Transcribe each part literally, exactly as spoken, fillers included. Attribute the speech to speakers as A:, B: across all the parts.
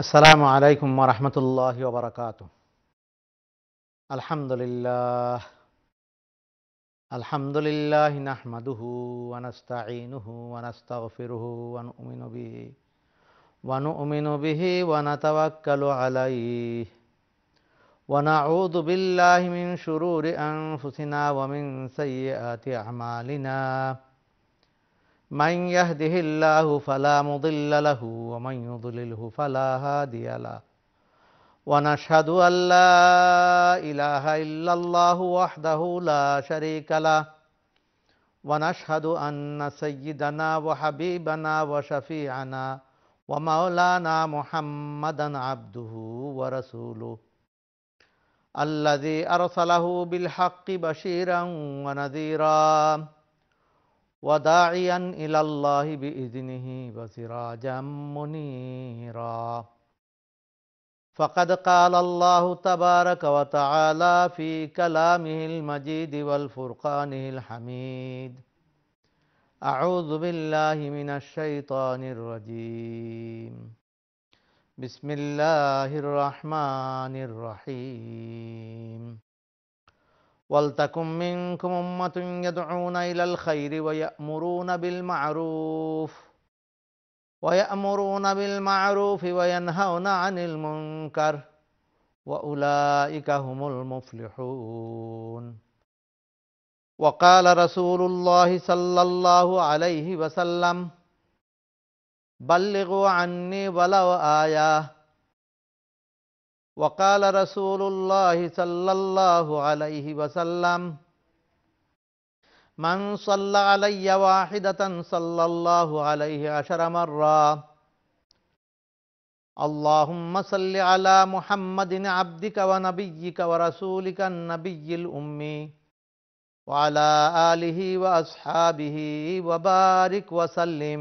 A: আসসালামু আলাইকুম ওয়া রাহমাতুল্লাহি ওয়া বারাকাতুহু। আলহামদুলিল্লাহ আলহামদুলিল্লাহি নাহমাদুহু ওয়া নাস্তাঈনুহু ওয়া নাস্তাগফিরুহু ওয়া নু'মিনু বিহি ওয়া নু'মিনু বিহি ওয়া নাতাওয়াক্কালু আলাইহি ওয়া নাউযু বিল্লাহি মিন শুরুরি আনফুসিনা ওয়া মিন সাইয়্যাতি আমালিনা। মান ইয়াহদিহিল্লাহু ফালা মুদিল্লা লাহু ওয়া মান ইউদ্লিলহু ফালা হাদিয়া লাহু। ونشهد أن لا إله إلا الله وحده لا شريك له ونشهد أن سيدنا وحبيبنا وشفيعنا ومولانا محمدا عبده ورسوله الذي أرسله بالحق بشيرا ونذيرا وداعيا إلى الله بإذنه وسراجا منيرا. فقد قال الله تبارك وتعالى في كلامه المجيد والفرقانه الحميد: أعوذ بالله من الشيطان الرجيم. بسم الله الرحمن الرحيم. ولتكن منكم أمة يدعون إلى الخير ويأمرون بالمعروف ويأمرون بالمعروف وينهون عن المنكر وأولئك هم المفلحون. وقال رسول الله صلى الله عليه وسلم: بلغوا عني ولو آية. وقال رسول الله صلى الله عليه وسلم: من صلى علي واحدة صلى الله عليه عشر مرة. اللهم صل على محمد عبدك ونبيك ورسولك النبي الأمي وعلى آله وأصحابه وبارك وسلم.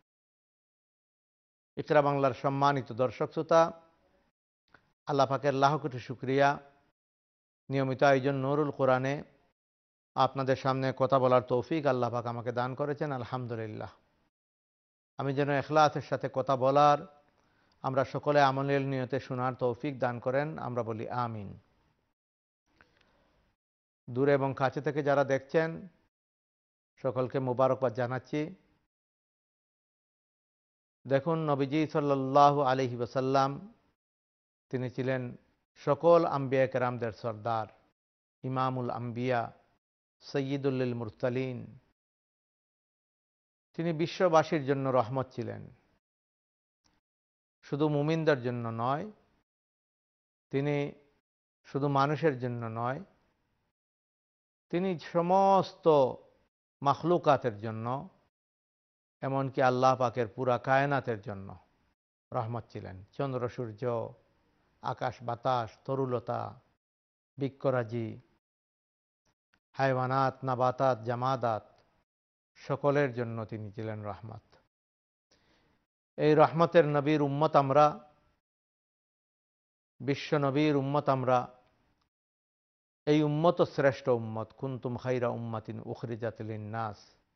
A: ইকরা বাংলার সম্মানিত দর্শক শ্রোতা, আল্লাহ পাকের লাখ কোটি শুকরিয়া, নিয়মিত আয়োজন নুরুল কোরআনে আপনাদের সামনে কথা বলার তৌফিক আল্লাহ পাক আমাকে দান করেছেন। আলহামদুলিল্লাহ। আমি যেন ইখলাসের সাথে কথা বলার, আমরা সকলে আমলের নিয়তে শোনার তৌফিক দান করেন, আমরা বলি আমিন। দূরে এবং কাছে থেকে যারা দেখছেন সকলকে মুবারকবাদ জানাচ্ছি। দেখুন, নবীজি সাল্লাল্লাহু আলাইহি ওয়াসাল্লাম তিনি ছিলেন সকল আম্বিয়া কেরামদের সর্দার, ইমামুল আম্বিয়া, সৈয়দুল মুরসালিন। তিনি বিশ্ববাসীর জন্য রহমত ছিলেন, শুধু মুমিনদের জন্য নয়, তিনি শুধু মানুষের জন্য নয়, তিনি সমস্ত মাখলুকাতের জন্য, এমনকি আল্লাহ পাকের পুরা কায়নাতের জন্য রহমত ছিলেন। চন্দ্র সূর্য, আকাশ বাতাস, তরুলতা, বৃক্ষরাজি, হায়ওয়ানাত, নাবাতাত, জামাদাত, সকলের জন্য তিনি ছিলেন রহমত। এই রহমতের নবীর উম্মত আমরা, বিশ্ব নবীর উম্মত আমরা। এই উম্মত শ্রেষ্ঠ উম্মত। কুনতুম খায়রা উম্মাতিন উখরিজাত লিন-নাস।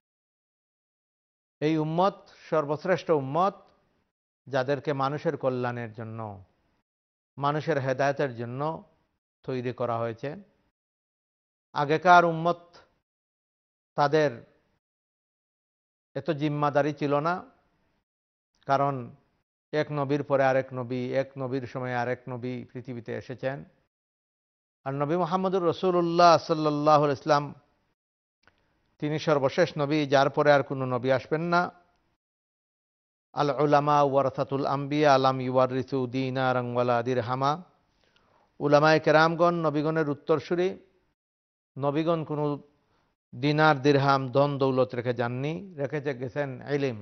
A: এই উম্মত সর্বশ্রেষ্ঠ উম্মত, যাদেরকে মানুষের কল্যাণের জন্য, মানুষের হেদায়েতের জন্য তৈরি করা হয়েছে। আগেকার উম্মত, তাদের এত জিম্মাদারি ছিল না, কারণ এক নবীর পরে আরেক নবী, এক নবীর সময় আরেক নবী পৃথিবীতে এসেছেন। আর নবী মুহাম্মদুর রাসূলুল্লাহ সাল্লাল্লাহু আলাইহি ওয়াসাল্লাম তিনি সর্বশেষ নবী, যার পরে আর কোনো নবী আসবেন না। আল উলামা ওয়ারাসাতুল আম্বিয়া লাম ইউওয়ারিসু দীনারান ওয়ালা দিরহামা। উলামায়ে কেরামগণ নবীগণের উত্তরসূরি। নবীগণ কোনো দিনার, দিরহাম, ধন দৌলত রেখে যাননি, রেখে গেছেন ইলম।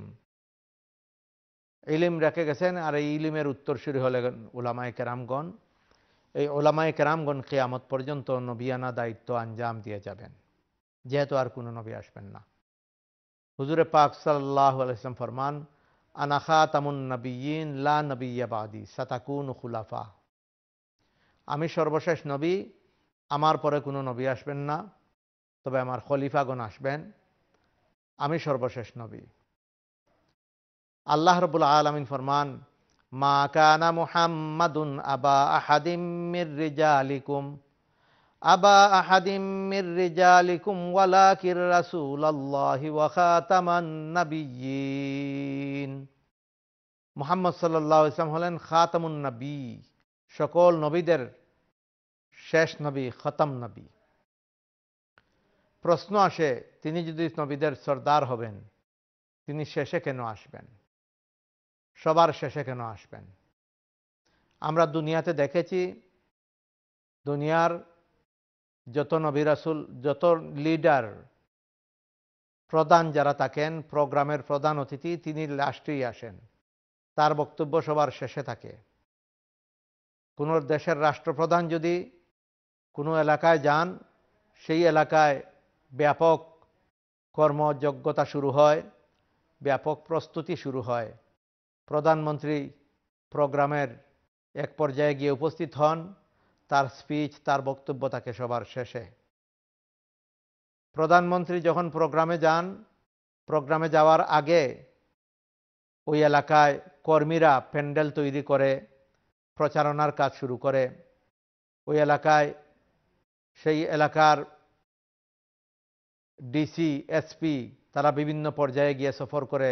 A: ইলম রেখে গেছেন, আর এই ইলমের উত্তরসূরি হলেন উলামায়ে কেরামগণ। এই উলামায়ে কেরামগণ কিয়ামত পর্যন্ত নবিয়ানা দায়িত্ব আঞ্জাম দিয়ে যাবেন, যেহেতু আর কোনো নবী আসবেন না। হুজুরে পাক সাল্লাল্লাহু আলাইহি ওয়াসাল্লাম ফরমান: আনা খাতামুন নবিয়্যিন লা নবিয়্যা বাদি সাতাকুনু খুলাফা। আমি সর্বশেষ নবী, আমার পরে কোনো নবী আসবেন না, তবে আমার খলিফাগণ আসবেন। আমি সর্বশেষ নবী। আল্লাহ রাব্বুল আলামিন ফরমান: মা কানা মুহাম্মাদুন আবা আহাদিম মির রিজালিকুম আবা আহাদিম মির রিজালিকুম ওয়ালাকির রাসূলুল্লাহি ওয়া খাতামান নাবিয়্যিন। মুহাম্মদ সাল্লাল্লাহু আলাইহি ওয়াসাল্লাম হলেন খাতামুন নবী, সকল নবীদের শেষ নবী, খতম নবী। প্রশ্ন আসে, তিনি যদি নবীদের সর্দার হবেন, তিনি শেষে কেন আসবেন? সবার শেষে কেন আসবেন? আমরা দুনিয়াতে দেখেছি, দুনিয়ার যত নবী রাসূল, যত লিডার, প্রধান যারা থাকেন, প্রোগ্রামের প্রধান অতিথি, তিনি লাস্টেই আসেন, তার বক্তব্য সবার শেষে থাকে। কোন দেশের রাষ্ট্রপ্রধান যদি কোনো এলাকায় যান, সেই এলাকায় ব্যাপক কর্মযোগ্যতা শুরু হয়, ব্যাপক প্রস্তুতি শুরু হয়। প্রধানমন্ত্রী প্রোগ্রামের এক পর্যায়ে গিয়ে উপস্থিত হন, তার স্পিচ, তার বক্তব্য থাকে সবার শেষে। প্রধানমন্ত্রী যখন প্রোগ্রামে যান, প্রোগ্রামে যাওয়ার আগে ওই এলাকায় কর্মীরা প্যান্ডেল তৈরি করে প্রচারণার কাজ শুরু করে। ওই এলাকায় সেই এলাকার ডিসি, এসপি তারা বিভিন্ন পর্যায়ে গিয়ে সফর করে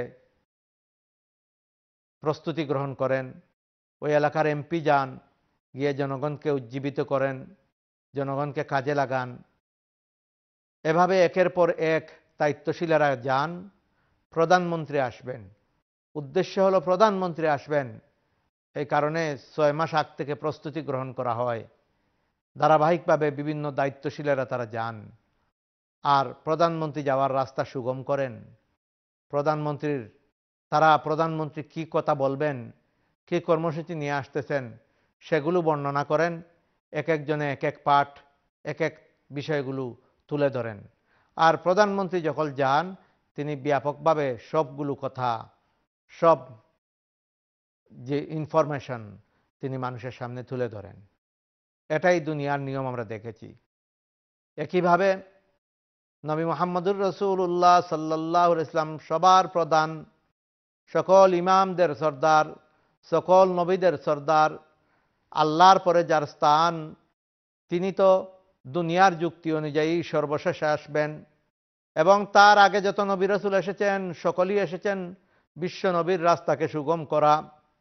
A: প্রস্তুতি গ্রহণ করেন। ওই এলাকার এমপি যান, গিয়ে জনগণকে উজ্জীবিত করেন, জনগণকে কাজে লাগান। এভাবে একের পর এক দায়িত্বশীলেরা যান। প্রধানমন্ত্রী আসবেন, উদ্দেশ্য হলো প্রধানমন্ত্রী আসবেন, এই কারণে ছয় মাস আগ থেকে প্রস্তুতি গ্রহণ করা হয়। ধারাবাহিকভাবে বিভিন্ন দায়িত্বশীলেরা তারা যান আর প্রধানমন্ত্রী যাওয়ার রাস্তা সুগম করেন। প্রধানমন্ত্রীর তারা প্রধানমন্ত্রী কি কথা বলবেন, কি কর্মসূচি নিয়ে আসতেছেন, সেগুলো বর্ণনা করেন। এক একজনে এক এক পাঠ, এক এক বিষয়গুলো তুলে ধরেন। আর প্রধানমন্ত্রী যখন যান, তিনি ব্যাপকভাবে সবগুলো কথা, সব যে ইনফরমেশন তিনি মানুষের সামনে তুলে ধরেন। এটাই দুনিয়ার নিয়ম, আমরা দেখেছি। একইভাবে নবী মুহাম্মদুর রাসূলুল্লাহ সাল্লাল্লাহু আলাইহি ওয়াসাল্লাম সবার প্রধান, সকল ইমামদের সর্দার, সকল নবীদের সর্দার, আল্লাহর পরে যার স্থান, তিনি তো দুনিয়ার যুক্তি অনুযায়ী সর্বশেষে আসবেন। এবং তার আগে যত নবী রাসূল এসেছেন, সকলেই এসেছেন বিশ্ব নবীর রাস্তাকে সুগম করা।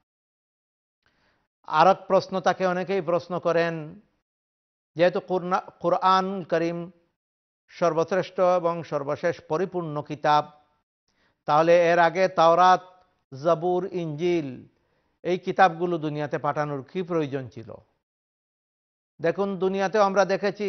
A: আর এক প্রশ্ন তাকে অনেকেই প্রশ্ন করেন, যেহেতু কুরআন কারীম সর্বশ্রেষ্ঠ এবং সর্বশেষ পরিপূর্ণ কিতাব, তাহলে এর আগে তাওরাত, জাবুর, ইনজিল এই কিতাবগুলো দুনিয়াতে পাঠানোর কি প্রয়োজন ছিল? দেখুন, দুনিয়াতেও আমরা দেখেছি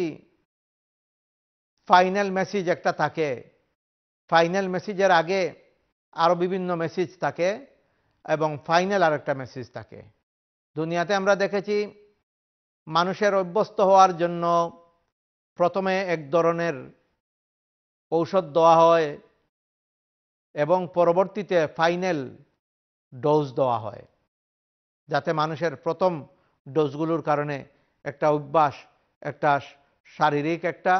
A: ফাইনাল মেসেজ একটা থাকে, ফাইনাল মেসেজের আগে আরও বিভিন্ন মেসেজ থাকে এবং ফাইনাল আরেকটা মেসেজ থাকে। দুনিয়াতে আমরা দেখেছি মানুষের অভ্যস্ত হওয়ার জন্য প্রথমে এক ধরনের ঔষধ দেওয়া হয় এবং পরবর্তীতে ফাইনাল ডোজ দেওয়া হয়, যাতে মানুষের প্রথম ডোজগুলোর কারণে একটা অভ্যাস, একটা শারীরিক একটা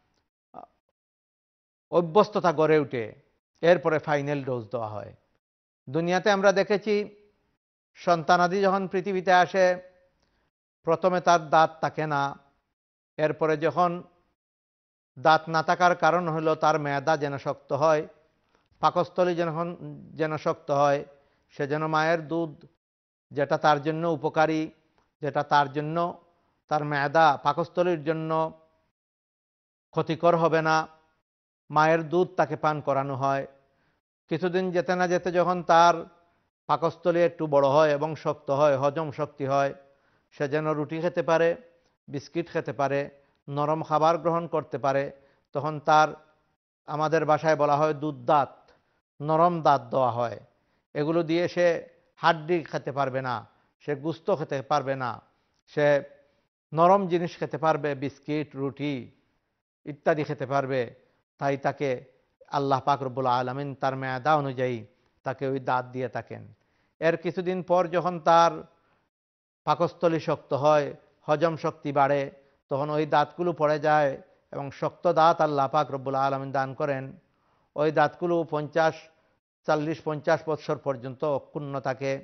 A: অভ্যস্ততা গড়ে ওঠে, এরপরে ফাইনাল ডোজ দেওয়া হয়। দুনিয়াতে আমরা দেখেছি সন্তানাদি যখন পৃথিবীতে আসে, প্রথমে তার দাঁত থাকে না, এরপরে যখন দাঁত না থাকার কারণ হলো তার মেদা যেন শক্ত হয়, পাকস্থলী যখন যেন শক্ত হয়, সে যেন মায়ের দুধ, যেটা তার জন্য উপকারী, যেটা তার জন্য, তার মেদা পাকস্থলীর জন্য ক্ষতিকর হবে না, মায়ের দুধ তাকে পান করানো হয়। কিছুদিন যেতে না যেতে যখন তার পাকস্থলী একটু বড় হয় এবং শক্ত হয়, হজম শক্তি হয়, সে যেন রুটি খেতে পারে, বিস্কিট খেতে পারে, নরম খাবার গ্রহণ করতে পারে, তখন তার, আমাদের ভাষায় বলা হয় দুধ দাঁত, নরম দাঁত দেওয়া হয়। এগুলো দিয়ে সে হাড্ডি খেতে পারবে না, সে গোশত খেতে পারবে না, সে নরম জিনিস খেতে পারবে, বিস্কিট, রুটি ইত্যাদি খেতে পারবে। তাই তাকে আল্লাহ পাক রব্বুল আলামিন তার মেয়াদা অনুযায়ী তাকে ওই দাঁত দিয়ে থাকেন। এর কিছুদিন পর যখন তার পাকস্থলী শক্ত হয়, হজম শক্তি বাড়ে, তখন ওই দাঁতগুলো পড়ে যায় এবং শক্ত দাঁত আল্লাহ পাক রব্বুল আলামিন দান করেন। ওই দাঁতগুলো পঞ্চাশ চল্লিশ পঞ্চাশ বছর পর্যন্ত অক্ষুণ্ণ থাকে।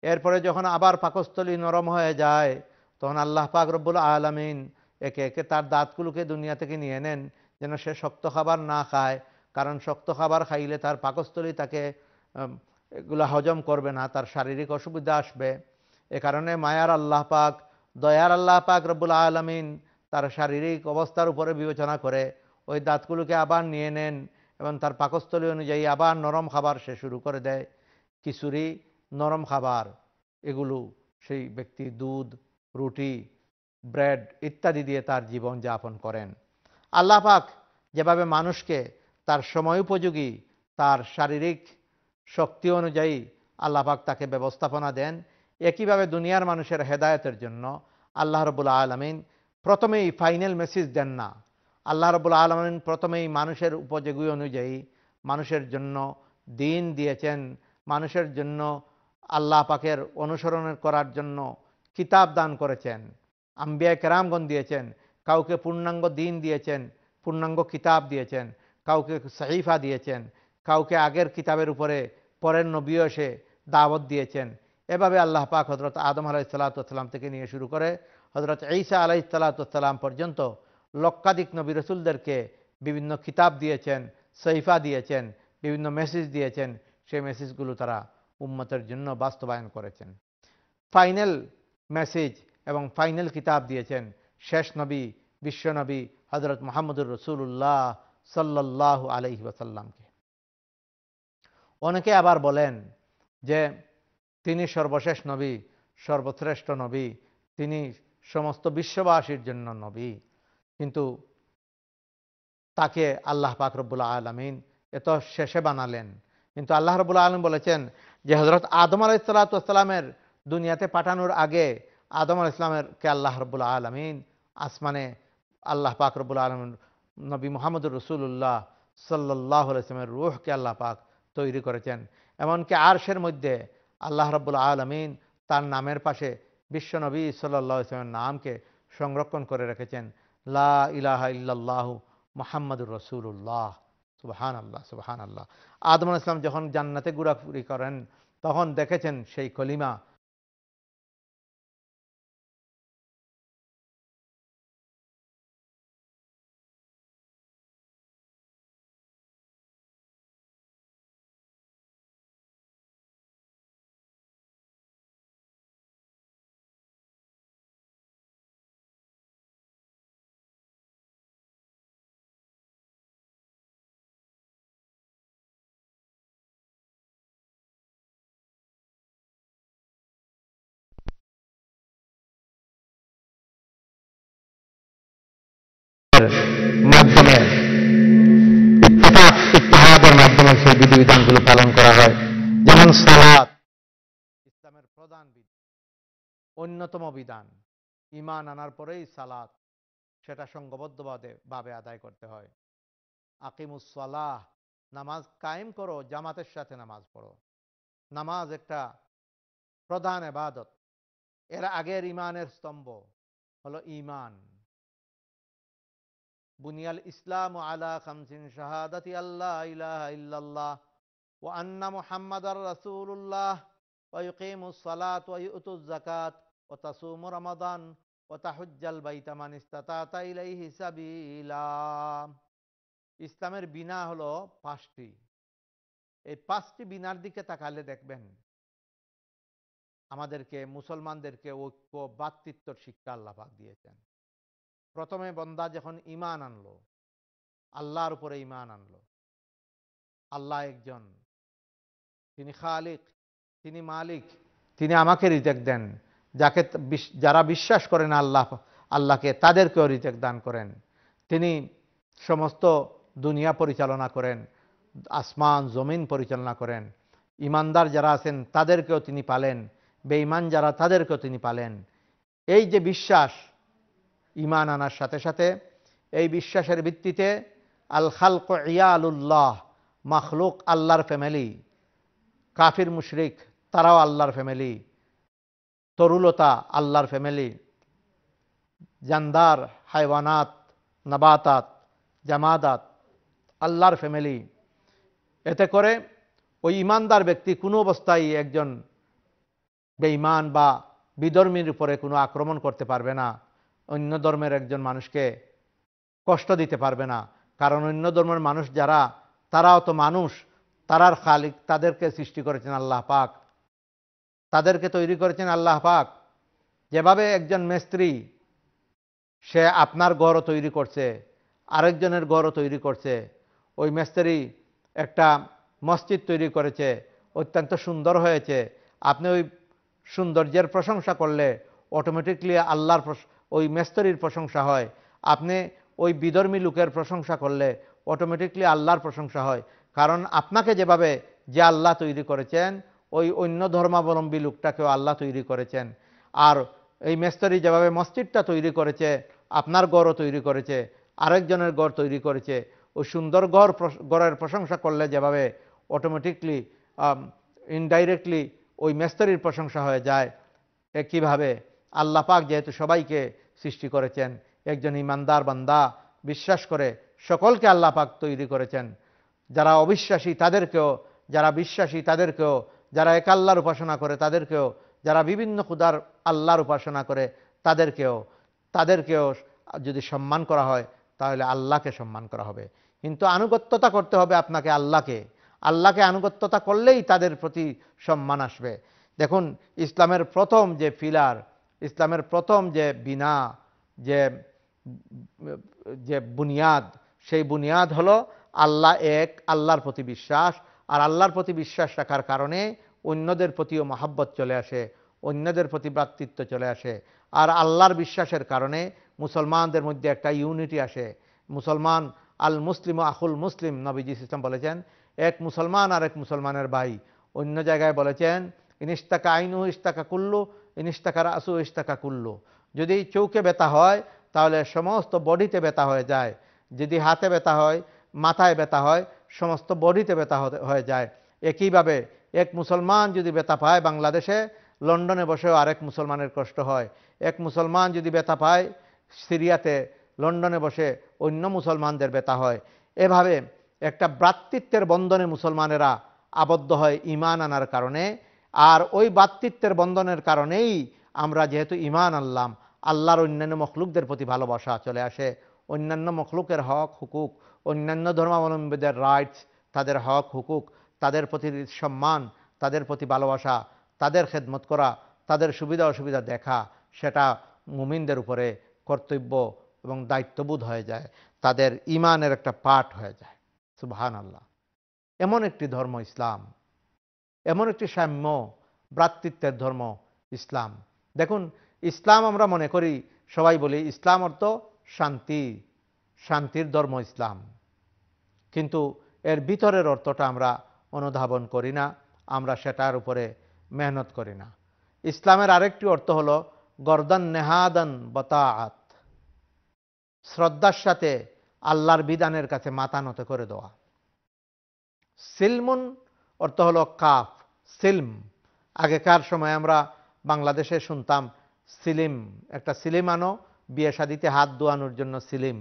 A: এরপরে যখন আবার পাকস্থলী নরম হয়ে যায় তখন আল্লাহ পাক রব্বুল আলামিন একে একে তার দাঁতগুলোকে দুনিয়া থেকে নিয়ে নেন যেন সে শক্ত খাবার না খায়, কারণ শক্ত খাবার খাইলে তার পাকস্থলী তাকে এগুলো হজম করবে না, তার শারীরিক অসুবিধা আসবে। এ কারণে মায়ার আল্লাহ পাক, দয়ার আল্লাহ পাক রব্বুল আলামিন তার শারীরিক অবস্থার উপরে বিবেচনা করে ওই দাঁতগুলোকে আবার নিয়ে নেন এবং তার পাকস্থলী অনুযায়ী আবার নরম খাবার সে শুরু করে দেয়। খিচুড়ি, নরম খাবার, এগুলো সেই ব্যক্তি দুধ, রুটি, ব্রেড ইত্যাদি দিয়ে তার জীবন যাপন করেন। আল্লাহ পাক যেভাবে মানুষকে তার সময় উপযোগী তার শারীরিক শক্তি অনুযায়ী আল্লাহ পাক তাকে ব্যবস্থাপনা দেন, একইভাবে দুনিয়ার মানুষের হেদায়েতের জন্য আল্লাহ রাব্বুল আলামিন প্রথমেই ফাইনাল মেসেজ দেন না। আল্লাহ রাব্বুল আলামিন প্রথমেই মানুষের উপযোগী অনুযায়ী মানুষের জন্য দিন দিয়েছেন, মানুষের জন্য আল্লাহ পাকের অনুসরণ করার জন্য কিতাব দান করেছেন, আম্বিয়া কেরামগণ দিয়েছেন, কাউকে পূর্ণাঙ্গ দিন দিয়েছেন, পূর্ণাঙ্গ কিতাব দিয়েছেন, কাউকে সহিফা দিয়েছেন, কাউকে আগের কিতাবের উপরে পরের নবী এসে দাওয়াত দিয়েছেন। এভাবে আল্লাহ পাক হযরত আদম আলাইহিস সালাতু ওয়াস সালাম থেকে নিয়ে শুরু করে হযরত ঈসা আলাইহিস সালাতু ওয়াস সালাম পর্যন্ত লক্ষাধিক নবী রাসূলদেরকে বিভিন্ন কিতাব দিয়েছেন, সহিফা দিয়েছেন, বিভিন্ন মেসেজ দিয়েছেন। সেই মেসেজগুলো তারা উম্মতের জন্য বাস্তবায়ন করেছেন। ফাইনাল মেসেজ এবং ফাইনাল কিতাব দিয়েছেন শেষ নবী, বিশ্ব নবী হযরত মুহাম্মদুর রাসূলুল্লাহ সাল্লাল্লাহু আলাইহি ওয়াসাল্লামকে। অনেকে আবার বলেন যে তিনি সর্বশেষ নবী, সর্বশ্রেষ্ঠ নবী, তিনি সমস্ত বিশ্ববাসীর জন্য নবী, কিন্তু তাকে আল্লাহ পাক রব্বুল আলামিন এত শেষে বানালেন। কিন্তু আল্লাহ রাব্বুল আলামিন বলেছেন যে হযরত আদম আলাইহিস সালাতু ওয়াস সালামের দুনিয়াতে পাঠানোর আগে আদম আলাইহিস সালামকে আল্লাহ রাব্বুল আলামিন আসমানে আল্লাহ পাক রব্বুল আলামিন নবী মুহাম্মদুর রাসূলুল্লাহ সাল্লাল্লাহু আলাইহি ওয়াসাল্লামের রূহকে আল্লাহ পাক তৈরি করেছেন। এমনকি আরশের মধ্যে আল্লাহ রাব্বুল আলামিন তার নামের পাশে বিশ্বনবী সাল্লাল্লাহু আলাইহি ওয়াসাল্লামের নামকে সংরক্ষণ করে রেখেছেন, লা ইলাহা ইল্লাল্লাহু মুহাম্মাদুর রাসূলুল্লাহ। সুবহানাল্লাহ, সুবহানাল্লাহ। আদম আলাইহিস সালাম যখন জান্নাতে ঘোরাঘুরি করেন তখন দেখেছেন সেই কলিমা মাধ্যমে ইত্তেফাক ইত্তেহাদের মাধ্যমে সেই বিধিবিধানগুলো পালন করা হয়। যেমন সালাত ইসলামের প্রধান বিধান, অন্যতম বিধান। ঈমান আনার পরেই সালাত, সেটা সংঘবদ্ধভাবে ভাবে আদায় করতে হয়। আকিমুস সালাহ, নামাজ কায়েম করো, জামাতের সাথে নামাজ পড়ো। নামাজ একটা প্রধান ইবাদত। এর আগের ঈমানের স্তম্ভ হলো ঈমান। বুনিয়াল ইসলামু আলা খামসিন শাহাদাতি আল্লা ইলাহা ইল্লাল্লাহ ওয়া আন্না মুহাম্মাদার রাসূলুল্লাহ ওয়া ইউকিমুস সালাত ওয়া ইউতুজ যাকাত ওয়া তাসুমু রমাদান ওয়া তাহুজ্জাল বাইতা মান ইসতাতা ইলাইহি সাবিলা। ইসলামের বিনা হলো পাঁচটি। এই পাঁচটি বিনার দিকে তাকালে দেখবেন আমাদেরকে মুসলমানদেরকে ঐক্য, ভ্রাতৃত্বর শিক্ষা আল্লাহ পাক দিয়েছেন। প্রথমে বন্দা যখন ঈমান আনলো, আল্লাহর উপরে ঈমান আনলো, আল্লাহ একজন, তিনি খালিক, তিনি মালিক, তিনি আমাকে রিজিক দেন, যাকে যারা বিশ্বাস করেন আল্লাহ আল্লাহকে তাদেরকেও রিজিক দান করেন, তিনি সমস্ত দুনিয়া পরিচালনা করেন, আসমান জমিন পরিচালনা করেন, ঈমানদার যারা আছেন তাদেরকেও তিনি পালেন, বেঈমান যারা তাদেরকেও তিনি পালেন। এই যে বিশ্বাস, ঈমান আনার সাথে সাথে এই বিশ্বাসের ভিত্তিতে আল খালক ইয়ালুল্লাহ, মাখলুক আল্লাহর ফ্যামিলি, কাফির মুশরিক তারাও আল্লাহর ফ্যামিলি, তরুলতা আল্লাহর ফ্যামিলি, জানদার, হাইওয়ানাত, নাবাতাত, জামাদাত আল্লাহর ফ্যামিলি। এতে করে ওই ঈমানদার ব্যক্তি কোনো অবস্থায় একজন বেঈমান বা বিধর্মীর উপরে কোনো আক্রমণ করতে পারবে না, অন্য ধর্মের একজন মানুষকে কষ্ট দিতে পারবে না। কারণ অন্য ধর্মের মানুষ যারা, তারাও তো মানুষ, তারার খালিক, তাদেরকে সৃষ্টি করেছেন আল্লাহ পাক, তাদেরকে তৈরি করেছেন আল্লাহ পাক। যেভাবে একজন মিস্ত্রি সে আপনার ঘরও তৈরি করছে, আরেকজনের ঘরও তৈরি করছে, ওই মিস্ত্রি একটা মসজিদ তৈরি করেছে, অত্যন্ত সুন্দর হয়েছে, আপনি ওই সৌন্দর্যের প্রশংসা করলে অটোমেটিকলি আল্লাহর ওই মিস্ত্রির প্রশংসা হয়। আপনি ওই বিধর্মী লোকের প্রশংসা করলে অটোমেটিকলি আল্লাহর প্রশংসা হয়। কারণ আপনাকে যেভাবে যে আল্লাহ তৈরি করেছেন, ওই অন্য ধর্মাবলম্বী লোকটাকেও আল্লাহ তৈরি করেছেন। আর এই মিস্ত্রি যেভাবে মসজিদটা তৈরি করেছে, আপনার ঘরও তৈরি করেছে, আরেকজনের ঘর তৈরি করেছে, ওই সুন্দর ঘর ঘরের প্রশংসা করলে যেভাবে অটোমেটিকলি ইনডাইরেক্টলি ওই মিস্ত্রির প্রশংসা হয়ে যায়, একইভাবে আল্লাহ পাক যেহেতু সবাইকে সৃষ্টি করেছেন, একজন ইমানদার বান্দা বিশ্বাস করে সকলকে আল্লাহ পাক তৈরি করেছেন। যারা অবিশ্বাসী তাদেরকেও, যারা বিশ্বাসী তাদেরকেও, যারা এক আল্লাহর উপাসনা করে তাদেরকেও, যারা বিভিন্ন খুদার আল্লাহর উপাসনা করে তাদেরকেও, তাদেরকেও যদি সম্মান করা হয় তাহলে আল্লাহকে সম্মান করা হবে। কিন্তু আনুগত্যতা করতে হবে আপনাকে আল্লাহকে। আল্লাহকে আনুগত্যতা করলেই তাদের প্রতি সম্মান আসবে। দেখুন, ইসলামের প্রথম যে পিলার, ইসলামের প্রথম যে বিনা, যে যে বুনিয়াদ, সেই বুনিয়াদ হলো আল্লাহ এক, আল্লাহর প্রতি বিশ্বাস। আর আল্লাহর প্রতি বিশ্বাস রাখার কারণে অন্যদের প্রতিও মহব্বত চলে আসে, অন্যদের প্রতি ভ্রাতৃত্ব চলে আসে। আর আল্লাহর বিশ্বাসের কারণে মুসলমানদের মধ্যে একটা ইউনিটি আসে। মুসলমান, আল মুসলিম আখুল মুসলিম, নবীজি ইসলাম বলেছেন এক মুসলমান আর এক মুসলমানের ভাই। অন্য জায়গায় বলেছেন ইনিস্তাকা আইনু ইস্তাকা কুল্লু, ইনিস্তাকা রাসু ইস্তাকা কুল্লু। যদি চৌকে ব্যথা হয় তাহলে সমস্ত বডিতে ব্যথা হয়ে যায়, যদি হাতে ব্যথা হয়, মাথায় ব্যথা হয়, সমস্ত বডিতে ব্যথা হয়ে যায়। একইভাবে এক মুসলমান যদি ব্যথা পায় বাংলাদেশে, লন্ডনে বসেও আরেক মুসলমানের কষ্ট হয়। এক মুসলমান যদি ব্যথা পায় সিরিয়াতে, লন্ডনে বসে অন্য মুসলমানদের ব্যথা হয়। এভাবে একটা ভ্রাতৃত্বের বন্ধনে মুসলমানেরা আবদ্ধ হয় ঈমান আনার কারণে। আর ওই ভ্রাতৃত্বের বন্ধনের কারণেই আমরা যেহেতু ঈমান আনলাম, আল্লাহর অন্যান্য মখলুকদের প্রতি ভালোবাসা চলে আসে। অন্যান্য মখলুকের হক হুকুক, অন্যান্য ধর্মাবলম্বীদের রাইটস, তাদের হক হুকুক, তাদের প্রতি সম্মান, তাদের প্রতি ভালোবাসা, তাদের খেদমত করা, তাদের সুবিধা অসুবিধা দেখা, সেটা মুমিনদের উপরে কর্তব্য এবং দায়িত্ববোধ হয়ে যায়, তাদের ঈমানের একটা পার্ট হয়ে যায়। সুবহানাল্লাহ। এমন একটি ধর্ম ইসলাম, এমন একটি সাম্য ভ্রাতৃত্বের ধর্ম ইসলাম। দেখুন, ইসলাম আমরা মনে করি, সবাই বলি ইসলাম অর্থ শান্তি, শান্তির ধর্ম ইসলাম। কিন্তু এর ভিতরের অর্থটা আমরা অনুধাবন করি না, আমরা সেটার উপরে মেহনত করি না। ইসলামের আরেকটি অর্থ হলো গর্দান নেহাদান বতাআত, শ্রদ্ধার সাথে আল্লাহর বিধানের কাছে মাথা নত করে দেওয়া। সিলমুন অর্থ হলো কাফ, সিলম। আগেকার সময় আমরা বাংলাদেশে শুনতাম সিলিম, একটা সিলিম আনো, বিয়ে শাদিতে হাত ধোয়ানোর জন্য সিলিম।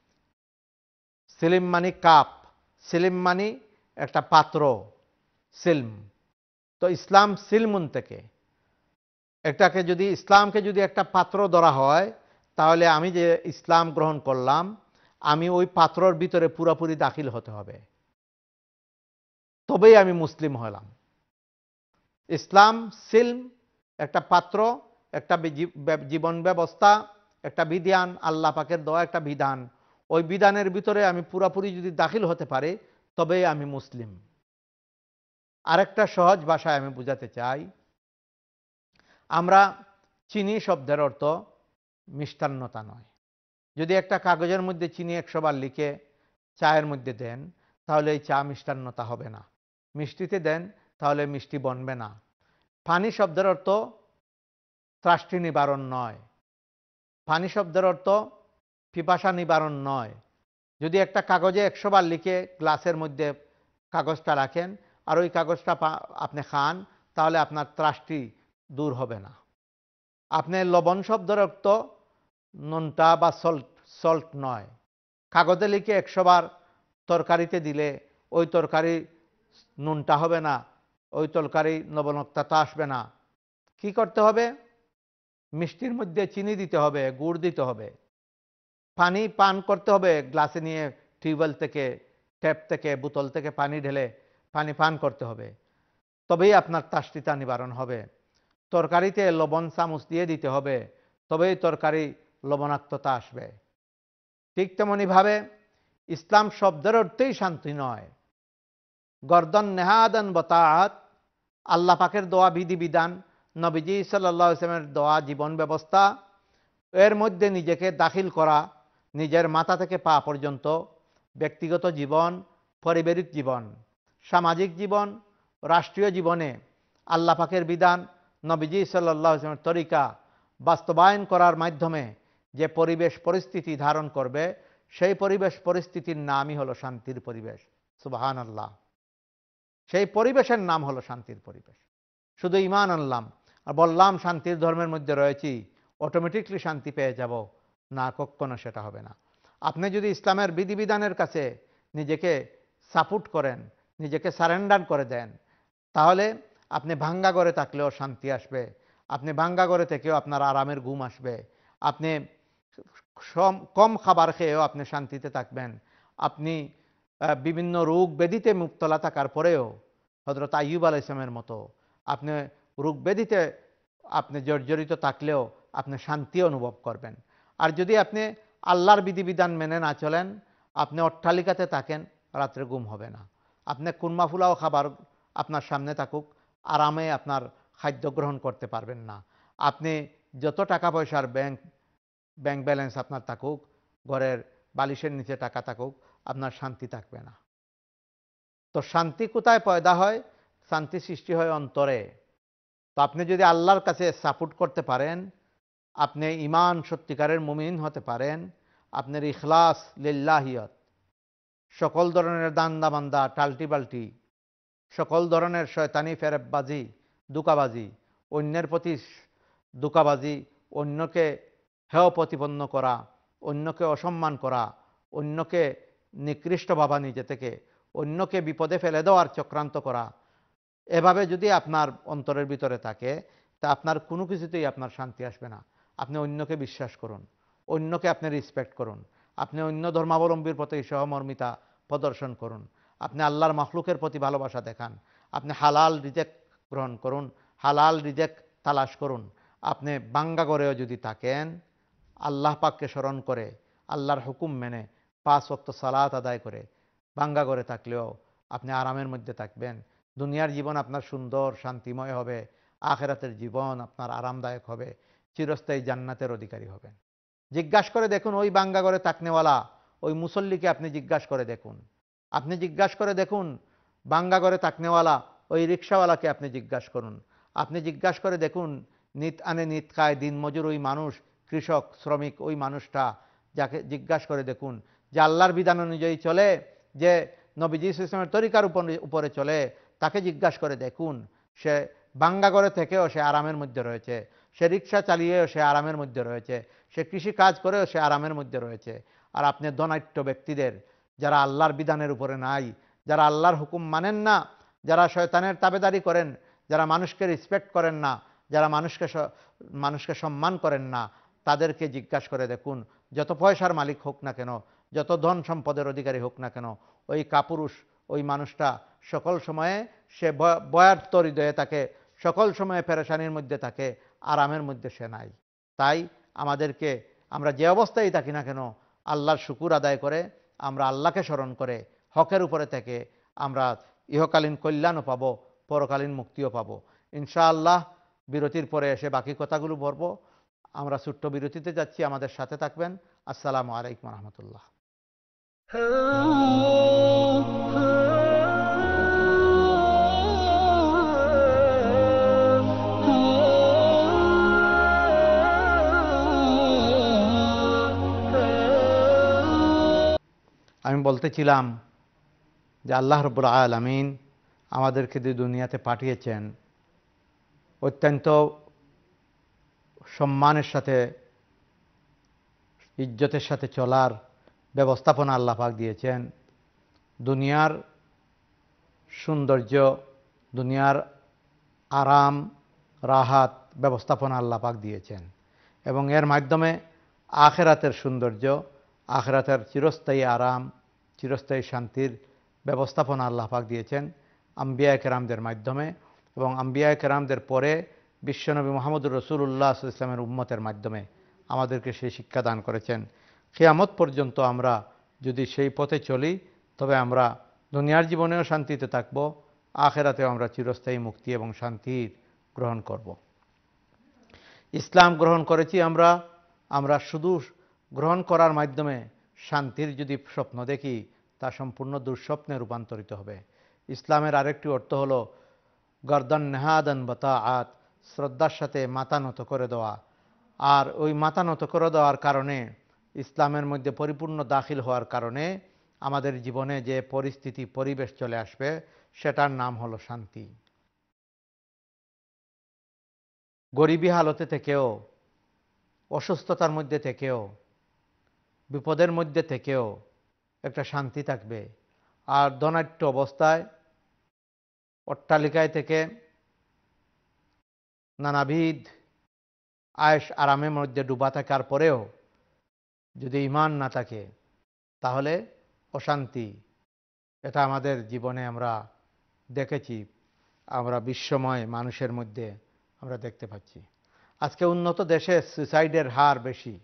A: সিলিম মানি কাপ, সিলিম মানি একটা পাত্র, সিলম। তো ইসলাম সিলমুন থেকে, এটাকে যদি ইসলামকে যদি একটা পাত্র ধরা হয়, তাহলে আমি যে ইসলাম গ্রহণ করলাম, আমি ওই পাত্রর ভিতরে পুরোপুরি দাখিল হতে হবে, তবেই আমি মুসলিম হলাম। ইসলাম সিলম, একটা পাত্র, একটা জীবন ব্যবস্থা, একটা বিধান, আল্লাহ পাকের দেওয়া একটা বিধান। ওই বিধানের ভিতরে আমি পুরোপুরি যদি দাখিল হতে পারি, তবেই আমি মুসলিম। আরেকটা সহজ ভাষায় আমি বুঝাতে চাই, আমরা চিনি শব্দের অর্থ মিষ্টান্নতা নয়। যদি একটা কাগজের মধ্যে চিনি একশো বার লিখে চায়ের মধ্যে দেন, তাহলে এই চা মিষ্টান্নতা হবে না। মিষ্টিতে দেন, তাহলে মিষ্টি বনবে না। পানি শব্দের অর্থ ত্রাষ্টি নিবারণ নয়, পানি শব্দের অর্থ পিপাসা নিবারণ নয়। যদি একটা কাগজে একশো বার লিখে গ্লাসের মধ্যে কাগজটা রাখেন আর ওই কাগজটা আপনি খান, তাহলে আপনার ত্রাষ্টি দূর হবে না। আপনি লবণ শব্দের অর্থ নুনটা বা সল্ট, সল্ট নয়। কাগজে লিখে একশো বার তরকারিতে দিলে ওই তরকারি নুনটা হবে না, ওই তরকারি লবণাক্ততা আসবে না, কি করতে হবে? মিষ্টির মধ্যে চিনি দিতে হবে, গুড় দিতে হবে, পানি পান করতে হবে গ্লাসে নিয়ে, টিউবওয়েল থেকে, ট্যাপ থেকে, বোতল থেকে পানি ঢেলে পানি পান করতে হবে, তবেই আপনার তাষ্টিতা নিবারণ হবে। তরকারিতে লবণ চামচ দিয়ে দিতে হবে, তবেই তরকারি লবণাক্ততা আসবে। ঠিক তেমনিভাবে ইসলাম শব্দের অর্থেই শান্তি নয়। গর্দন নেহাদান বতাআত, আল্লাহ পাকের দোয়া বিধিবিধান, নবীজি সাল্লাল্লাহু আলাইহি ওয়াসাল্লামের দোয়া জীবন ব্যবস্থা, এর মধ্যে নিজেকে দাখিল করা, নিজের মাথা থেকে পা পর্যন্ত, ব্যক্তিগত জীবন, পারিবারিক জীবন, সামাজিক জীবন, রাষ্ট্রীয় জীবনে আল্লাহ পাকের বিধান, নবীজি সাল্লাল্লাহু আলাইহি ওয়াসাল্লামের তরিকা বাস্তবায়ন করার মাধ্যমে যে পরিবেশ পরিস্থিতি ধারণ করবে, সেই পরিবেশ পরিস্থিতির নামই হলো শান্তির পরিবেশ। সুবহানাল্লাহ। সেই পরিবেশের নাম হলো শান্তির পরিবেশ। শুধু ঈমান আনলাম আর বললাম শান্তির ধর্মের মধ্যে রয়েছি, অটোমেটিকলি শান্তি পেয়ে যাব না, কখনো সেটা হবে না। আপনি যদি ইসলামের বিধিবিধানের কাছে নিজেকে সাপোর্ট করেন, নিজেকে সারেন্ডার করে দেন, তাহলে আপনি ভাঙ্গা ঘরে থাকলেও শান্তি আসবে, আপনি ভাঙ্গা ঘরে থেকেও আপনার আরামের ঘুম আসবে, আপনি কম খাবার খেয়েও আপনি শান্তিতে থাকবেন, আপনি বিভিন্ন রোগ ব্যাধিতে মুক্তলা থাকার পরেও হযরত আইয়ুব আলাইহিস সালামের মতো আপনি রোগ ব্যাধিতে আপনি জর্জরিত থাকলেও আপনি শান্তি অনুভব করবেন। আর যদি আপনি আল্লাহর বিধিবিধান মেনে না চলেন, আপনি অট্টালিকাতে থাকেন, রাত্রে ঘুম হবে না। আপনি কুরমা ফুলাও খাবার আপনার সামনে থাকুক, আরামে আপনার খাদ্য গ্রহণ করতে পারবেন না। আপনি যত টাকা পয়সার ব্যাংক ব্যাংক ব্যালেন্স আপনার থাকুক, ঘরের বালিশের নিচে টাকা থাকুক, আপনার শান্তি থাকবে না। তো শান্তি কোথায় পয়দা হয়? শান্তি সৃষ্টি হয় অন্তরে। তো আপনি যদি আল্লাহর কাছে সাপোর্ট করতে পারেন, আপনি ঈমান সত্যিকারের মুমিন হতে পারেন, আপনার ইখলাস লিল্লাহিয়ত, সকল ধরনের দান্দাবান্দা টাল্টি বাল্টি, সকল ধরনের শয়তানি ফেরেববাজি, দুকাবাজি, অন্যের প্রতি দুকাবাজি, অন্যকে হেয় প্রতিপন্ন করা, অন্যকে অসম্মান করা, অন্যকে নিকৃষ্ট ভাবা নিজে থেকে, অন্যকে বিপদে ফেলে দেওয়ার চক্রান্ত করা, এভাবে যদি আপনার অন্তরের ভিতরে থাকে, তা আপনার কোনো কিছুতেই আপনার শান্তি আসবে না। আপনি অন্যকে বিশ্বাস করুন, অন্যকে আপনি রেসপেক্ট করুন, আপনি অন্য ধর্মাবলম্বীর প্রতি সহমর্মিতা প্রদর্শন করুন, আপনি আল্লাহর মাখলুকের প্রতি ভালোবাসা দেখান, আপনি হালাল রিজেক গ্রহণ করুন, হালাল রিজেক তালাশ করুন। আপনি বাঙ্গা ঘরেও যদি থাকেন, আল্লাহ পাককে স্মরণ করে, আল্লাহর হুকুম মেনে পাঁচ ওয়াক্ত সালাত আদায় করে বাঙ্গা ঘরে থাকলেও আপনি আরামের মধ্যে থাকবেন। দুনিয়ার জীবন আপনার সুন্দর শান্তিময় হবে, আখিরাতের জীবন আপনার আরামদায়ক হবে, চিরস্থায়ী জান্নাতের অধিকারী হবেন। জিজ্ঞাসা করে দেখুন, ওই বাঙ্গা ঘরে থাকনেওয়ালা ওই মুসল্লিকে আপনি জিজ্ঞাসা করে দেখুন, আপনি জিজ্ঞাসা করে দেখুন বাঙ্গা ঘরে থাকনেওয়ালা ওই রিক্সাওয়ালাকে আপনি জিজ্ঞাসা করুন, আপনি জিজ্ঞাসা করে দেখুন নিত আনে নিত খায় দিন মজুর ওই মানুষ, কৃষক শ্রমিক ওই মানুষটা, যাকে জিজ্ঞাসা করে দেখুন যে আল্লাহর বিধান অনুযায়ী চলে, যে নবীজি সাল্লাল্লাহু আলাইহি ওয়াসাল্লামের তরিকার উপরে চলে, তাকে জিজ্ঞাসা করে দেখুন সে বাঙ্গা ঘরে থেকেও সে আরামের মধ্যে রয়েছে, সে রিক্সা চালিয়েও সে আরামের মধ্যে রয়েছে, সে কৃষি কাজ করেও সে আরামের মধ্যে রয়েছে। আর আপনি ধনাঢ্য ব্যক্তিদের, যারা আল্লাহর বিধানের উপরে নাই, যারা আল্লাহর হুকুম মানেন না, যারা শয়তানের তাবেদারি করেন, যারা মানুষকে রেসপেক্ট করেন না, যারা মানুষকে মানুষকে সম্মান করেন না, তাদেরকে জিজ্ঞাসা করে দেখুন, যত পয়সার মালিক হোক না কেন, যত ধন সম্পদের অধিকারী হোক না কেন, ওই কাপুরুষ ওই মানুষটা সকল সময়ে সে বয়ার্ত হৃদয়ে থাকে, সকল সময়ে পেরেশানির মধ্যে থাকে, আরামের মধ্যে সে নাই। তাই আমাদেরকে, আমরা যে অবস্থায় থাকি না কেন, আল্লাহর শুকুর আদায় করে, আমরা আল্লাহকে স্মরণ করে হকের উপরে থেকে আমরা ইহকালীন কল্যাণও পাবো, পরকালীন মুক্তিও পাবো ইনশাআল্লাহ। বিরতির পরে এসে বাকি কথাগুলো বলবো। আমরা ছোট্ট বিরতিতে যাচ্ছি, আমাদের সাথে থাকবেন। আসসালামু আলাইকুম রহমতুল্লাহ। আমি বলতেছিলাম যে আল্লাহ রাব্বুল আলামিন আমাদেরকে যে দুনিয়াতে পাঠিয়েছেন, অত্যন্ত সম্মানের সাথে ইজ্জতের সাথে চলার ব্যবস্থাপনা আল্লাহ পাক দিয়েছেন। দুনিয়ার সৌন্দর্য, দুনিয়ার আরাম, রাহাত ব্যবস্থাপনা আল্লাহ পাক দিয়েছেন এবং এর মাধ্যমে আখিরাতের সৌন্দর্য, আখিরাতের চিরস্থায়ী আরাম, চিরস্থায়ী শান্তির ব্যবস্থাপনা আল্লাহ পাক দিয়েছেন আম্বিয়া কেরামদের মাধ্যমে এবং আম্বিয়া কেরামদের পরে বিশ্বনবী মুহাম্মদুর রাসূলুল্লাহ সাল্লাল্লাহু আলাইহি ওয়াসাল্লামের উম্মতের মাধ্যমে আমাদেরকে সেই শিক্ষা দান করেছেন। কিয়ামত পর্যন্ত আমরা যদি সেই পথে চলি তবে আমরা দুনিয়ার জীবনেও শান্তিতে থাকব, আখিরাতেও আমরা চিরস্থায়ী মুক্তি এবং শান্তির গ্রহণ করব। ইসলাম গ্রহণ করেছি আমরা আমরা শুধু গ্রহণ করার মাধ্যমে শান্তির যদি স্বপ্ন দেখি তা সম্পূর্ণ দুঃস্বপ্নে রূপান্তরিত হবে। ইসলামের আরেকটি অর্থ হলো গর্দান নেহাদান বাতাআত, শ্রদ্ধার সাথে মাথা নত করে দেওয়া। আর ওই মাথা নত করে দেওয়ার কারণে, ইসলামের মধ্যে পরিপূর্ণ দাখিল হওয়ার কারণে আমাদের জীবনে যে পরিস্থিতি পরিবেশ চলে আসবে সেটার নাম হলো শান্তি। গরিবী হালতে থেকেও, অসুস্থতার মধ্যে থেকেও, বিপদের মধ্যে থেকেও একটা শান্তি থাকবে। আর ধনাঢ্য অবস্থায় অট্টালিকায় থেকে নানাবিধ আয়েশ আরামের মধ্যে ডুবা থাকার পরেও যদি ঈমান না থাকে তাহলে অশান্তি, এটা আমাদের জীবনে আমরা দেখেছি, আমরা বিশ্বময় মানুষের মধ্যে আমরা দেখতে পাচ্ছি। আজকে উন্নত দেশে সুইসাইডের হার বেশি।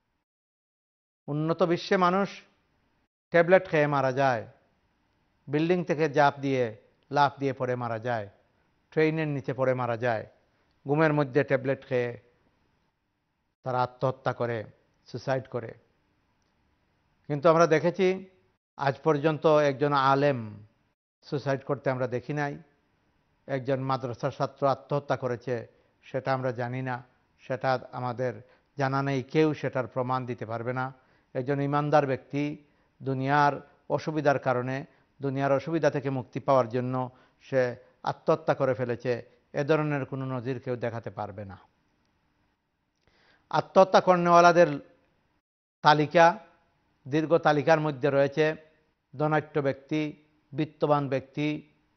A: উন্নত বিশ্বে মানুষ ট্যাবলেট খেয়ে মারা যায়, বিল্ডিং থেকে জাপ দিয়ে লাফ দিয়ে পড়ে মারা যায়, ট্রেনের নিচে পড়ে মারা যায়, ঘুমের মধ্যে ট্যাবলেট খেয়ে তারা আত্মহত্যা করে, সুইসাইড করে। কিন্তু আমরা দেখেছি আজ পর্যন্ত একজন আলেম সুইসাইড করতে আমরা দেখি নাই। একজন মাদ্রাসার ছাত্র আত্মহত্যা করেছে সেটা আমরা জানি না, সেটা আমাদের জানা নেই, কেউ সেটার প্রমাণ দিতে পারবে না। একজন ইমানদার ব্যক্তি দুনিয়ার অসুবিধার কারণে, দুনিয়ার অসুবিধা থেকে মুক্তি পাওয়ার জন্য সে আত্মহত্যা করে ফেলেছে, এ ধরনের কোনো নজির কেউ দেখাতে পারবে না। আত্মহত্যা করনেওয়ালাদের তালিকা, দীর্ঘ তালিকার মধ্যে রয়েছে ধনাঢ্য ব্যক্তি, বিত্তবান ব্যক্তি।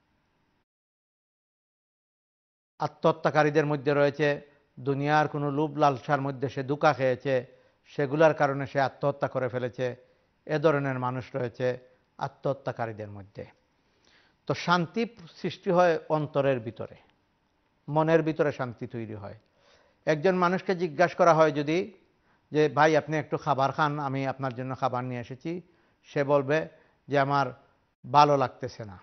A: আত্মহত্যাকারীদের মধ্যে রয়েছে দুনিয়ার কোনো লোভ লালসার মধ্যে সে ধোঁকা খেয়েছে, সেগুলোর কারণে সে আত্মহত্যা করে ফেলেছে, এ ধরনের মানুষ রয়েছে আত্মহত্যাকারীদের মধ্যে। তো শান্তি সৃষ্টি হয় অন্তরের ভিতরে, মনের ভিতরে শান্তি তৈরি হয়। একজন মানুষকে জিজ্ঞাসা করা হয় যদি যে ভাই আপনি একটু খাবার খান, আমি আপনার জন্য খাবার নিয়ে এসেছি, সে বলবে যে আমার ভালো লাগতেছে না,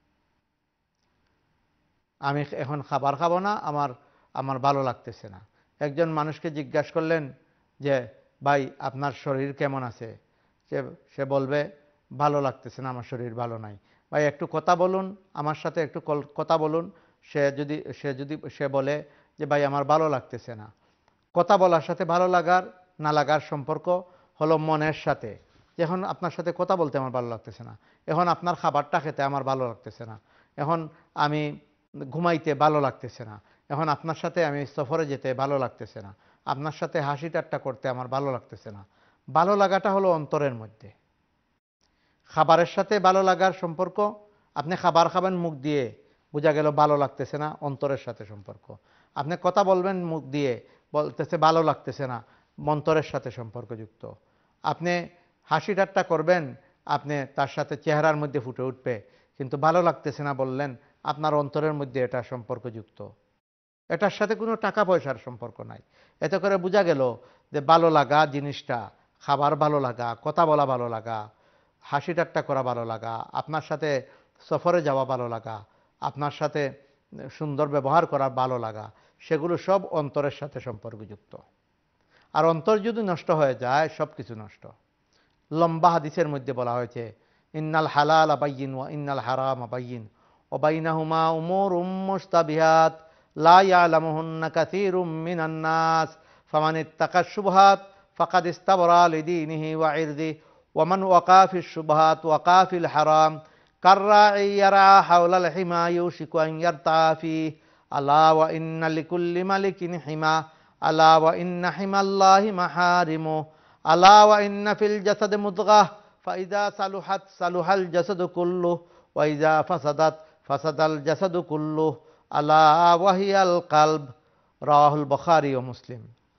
A: আমি এখন খাবার খাবো না, আমার আমার ভালো লাগতেছে না। একজন মানুষকে জিজ্ঞাসা করলেন যে ভাই আপনার শরীর কেমন আছে, সে সে বলবে ভালো লাগতেছে না, আমার শরীর ভালো নাই। ভাই একটু কথা বলুন, আমার সাথে একটু কথা বলুন। সে যদি সে যদি সে বলে যে ভাই আমার ভালো লাগতেছে না। কথা বলার সাথে ভালো লাগার না লাগার সম্পর্ক হলো মনের সাথে। এখন আপনার সাথে কথা বলতে আমার ভালো লাগতেছে না, এখন আপনার খাবারটা খেতে আমার ভালো লাগতেছে না, এখন আমি ঘুমাইতে ভালো লাগতেছে না, এখন আপনার সাথে আমি সফরে যেতে ভালো লাগতেছে না, আপনার সাথে হাসি ঠাট্টা করতে আমার ভালো লাগতেছে না। ভালো লাগাটা হলো অন্তরের মধ্যে। খাবারের সাথে ভালো লাগার সম্পর্ক, আপনি খাবার খাবেন মুখ দিয়ে, বোঝা গেল ভালো লাগতেছে না, অন্তরের সাথে সম্পর্ক। আপনি কথা বলবেন মুখ দিয়ে, বলতেছে ভালো লাগতেছে না, অন্তরের সাথে সম্পর্কযুক্ত। আপনি হাসি ঠাট্টা করবেন, আপনি তার সাথে চেহারার মধ্যে ফুটে উঠবে, কিন্তু ভালো লাগতেছে না বললেন, আপনার অন্তরের মধ্যে এটা সম্পর্কযুক্ত। এটার সাথে কোনো টাকা পয়সার সম্পর্ক নাই। এতে করে বোঝা গেল যে ভালো লাগা জিনিসটা, খাবার ভালো লাগা, কথা বলা ভালো লাগা, হাসি ঠাট্টা করা ভালো লাগা, আপনার সাথে সফরে যাওয়া ভালো লাগা, আপনার সাথে সুন্দর ব্যবহার করা ভালো লাগা, সেগুলো সব অন্তরের সাথে সম্পর্কযুক্ত। আর অন্তর যদি নষ্ট হয়ে যায় সব কিছু নষ্ট। লম্বা হাদিসের মধ্যে বলা হয়েছে ইন্নাল হালাল বাইয়িন ওয়া ইন্নাল হারাম বাইয়িন ওয়া বাইনাহুমা উমুরুম মুশতাবিহাত লা ইয়ালামুহুন্না কাসীরুম মিনান নাস ফামান ইত্তাকাশ শুবহাত ফাকাদ ইস্তাবরা লিদীনিহি ওয়া ইরদিহি ওয়া মান ওয়াকা ফিশ শুবহাত ওয়াকা ফিল হারাম কাররাঈ ইয়ারা হাওলাল হিমা ইউশিকু আন ইয়ারতা ফীহি আলা ওয়া ইন্না লিকুল্লি মালিকিন হিমা আলা ওয়া ইন্না হিমাল্লাহি মাহারিমু আলা ওয়া ইন্না ফিল জাসাদি মুদগাহ ফাইযা সালুহাত সালুহাল জাসাদু কুল্লুহু ওয়া ইযা ফাসাদাত ফাসাদাল জাসাদু কুল্লুহু আলা ওয়া হিয়াল কলব রাওয়াহুল বুখারী ও মুসলিম।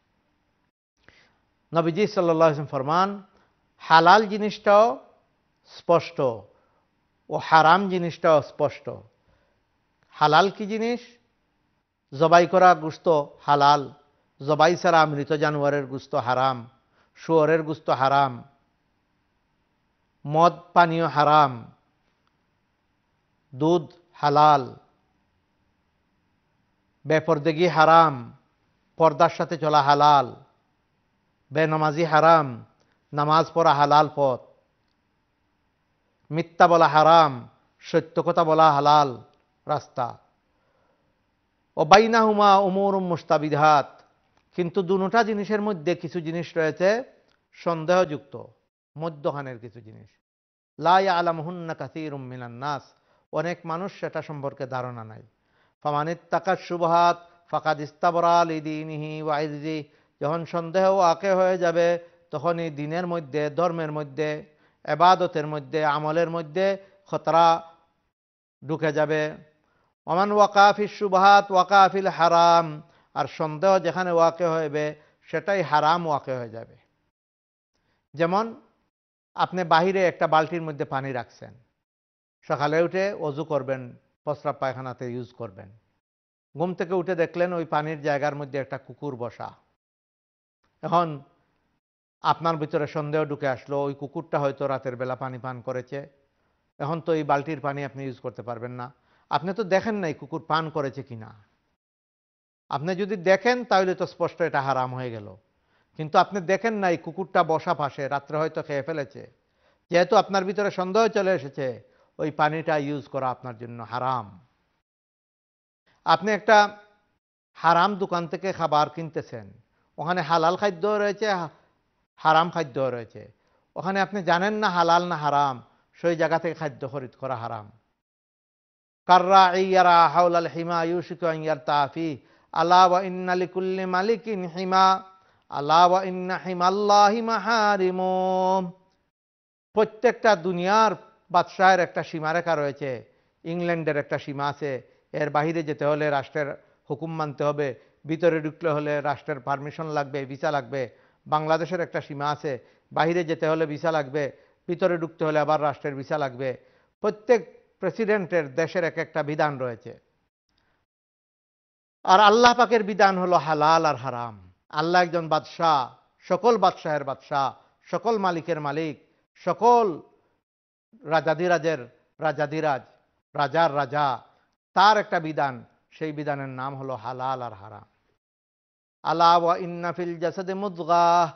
A: নবীজি সাল্লাল্লাহু আলাইহি ওয়াসাল্লাম ফরমান, হালাল জিনিসটাও স্পষ্ট ও হারাম জিনিসটাও স্পষ্ট। হালাল কি জিনিস? জবাই করা গোশত হালাল, জবাই ছাড়া মৃত জানোয়ারের গোশত হারাম, শুয়োরের গোশত হারাম, মদ পানীয় হারাম, দুধ হালাল, বেপরদেগি হারাম, পর্দার সাথে চলা হালাল, বেনামাজি হারাম, নামাজ পড়া হালাল পথ, মিথ্যা বলা হারাম, সত্য কথা বলা হালাল রাস্তা। ও বাইনাহুমা উমুরুম মুস্তাবিহাত, কিন্তু দুটা জিনিসের মধ্যে কিছু জিনিস রয়েছে সন্দেহযুক্ত, মধ্যখানের কিছু জিনিস। লা ইয়ালামুহুন্না কাসীরুম মিনান নাস, অনেক মানুষ সেটা সম্পর্কে ধারণা নাই। ফামানিত্তাকাশ শুবহাত ফাকাদ ইস্তাবরা লিদীনিহি ওয়া ইরদিহি, যখন সন্দেহ ওয়াকে হয়ে যাবে তখনই দিনের মধ্যে, ধর্মের মধ্যে, ইবাদতের মধ্যে, আমলের মধ্যে খতরা ঢুকে যাবে। ওমান ওয়াকা ফিশ শুবহাত ওয়াকা ফিল হারাম, আর সন্দেহ যেখানে ওয়াকে হবে সেটাই হারাম ওয়াকে হয়ে যাবে। যেমন আপনি বাহিরে একটা বালতির মধ্যে পানি রাখছেন, সকালে উঠে অজু করবেন, প্রস্রাব পায়খানাতে ইউজ করবেন, ঘুম থেকে উঠে দেখলেন ওই পানির জায়গার মধ্যে একটা কুকুর বসা। এখন আপনার ভিতরে সন্দেহ ঢুকে আসলো, ওই কুকুরটা হয়তো রাতের বেলা পানি পান করেছে। এখন তো এই বালতির পানি আপনি ইউজ করতে পারবেন না, আপনি তো দেখেন নাই কুকুর পান করেছে কিনা। আপনি যদি দেখেন তাহলে তো স্পষ্ট এটা হারাম হয়ে গেল, কিন্তু আপনি দেখেন নাই কুকুরটা বসা পাশে, রাত্রে হয়তো খেয়ে ফেলেছে। যেহেতু আপনার ভিতরে সন্দেহ চলে এসেছে, ওই পানিটা ইউজ করা আপনার জন্য হারাম। আপনি একটা হারাম দোকান থেকে খাবার কিনতেছেন, ওখানে হালাল খাদ্য রয়েছে, হারাম খাদ্য রয়েছে, ওখানে আপনি জানেন না হালাল না হারাম, সেই জায়গা থেকে খাদ্য খরিদ করা হারাম। কাররাঈ ইয়ারা হাওলাল হিমা ইউশিকু আন ইয়ারতাআ ফীহি আলা ওয়া ইন্না লিকুল্লি মালিকিন হিমা আলা ওয়া ইন্না হিমাল্লাহি মাহারিমু। প্রত্যেকটা দুনিয়ার বাদশাহের একটা সীমারেখা রয়েছে। ইংল্যান্ডের একটা সীমা আছে, এর বাহিরে যেতে হলে রাষ্ট্রের হুকুম মানতে হবে, ভিতরে ঢুকলে হলে রাষ্ট্রের পারমিশন লাগবে, ভিসা লাগবে। বাংলাদেশের একটা সীমা আছে, বাহিরে যেতে হলে ভিসা লাগবে, ভিতরে ঢুকতে হলে আবার রাষ্ট্রের ভিসা লাগবে। প্রত্যেক প্রেসিডেন্টের দেশের এক একটা বিধান রয়েছে। আর আল্লাহ পাকের বিধান হলো হালাল আর হারাম। আল্লাহ একজন বাদশাহ, সকল বাদশাহের বাদশাহ, সকল মালিকের মালিক, সকল রাজাধিরাজের রাজাধিরাজ, রাজার রাজা, তার একটা বিধান, সেই বিধানের নাম হলো হালাল আর হারাম। আলা ওয়া ইন্না ফিল জাসাদি মুদগাহ,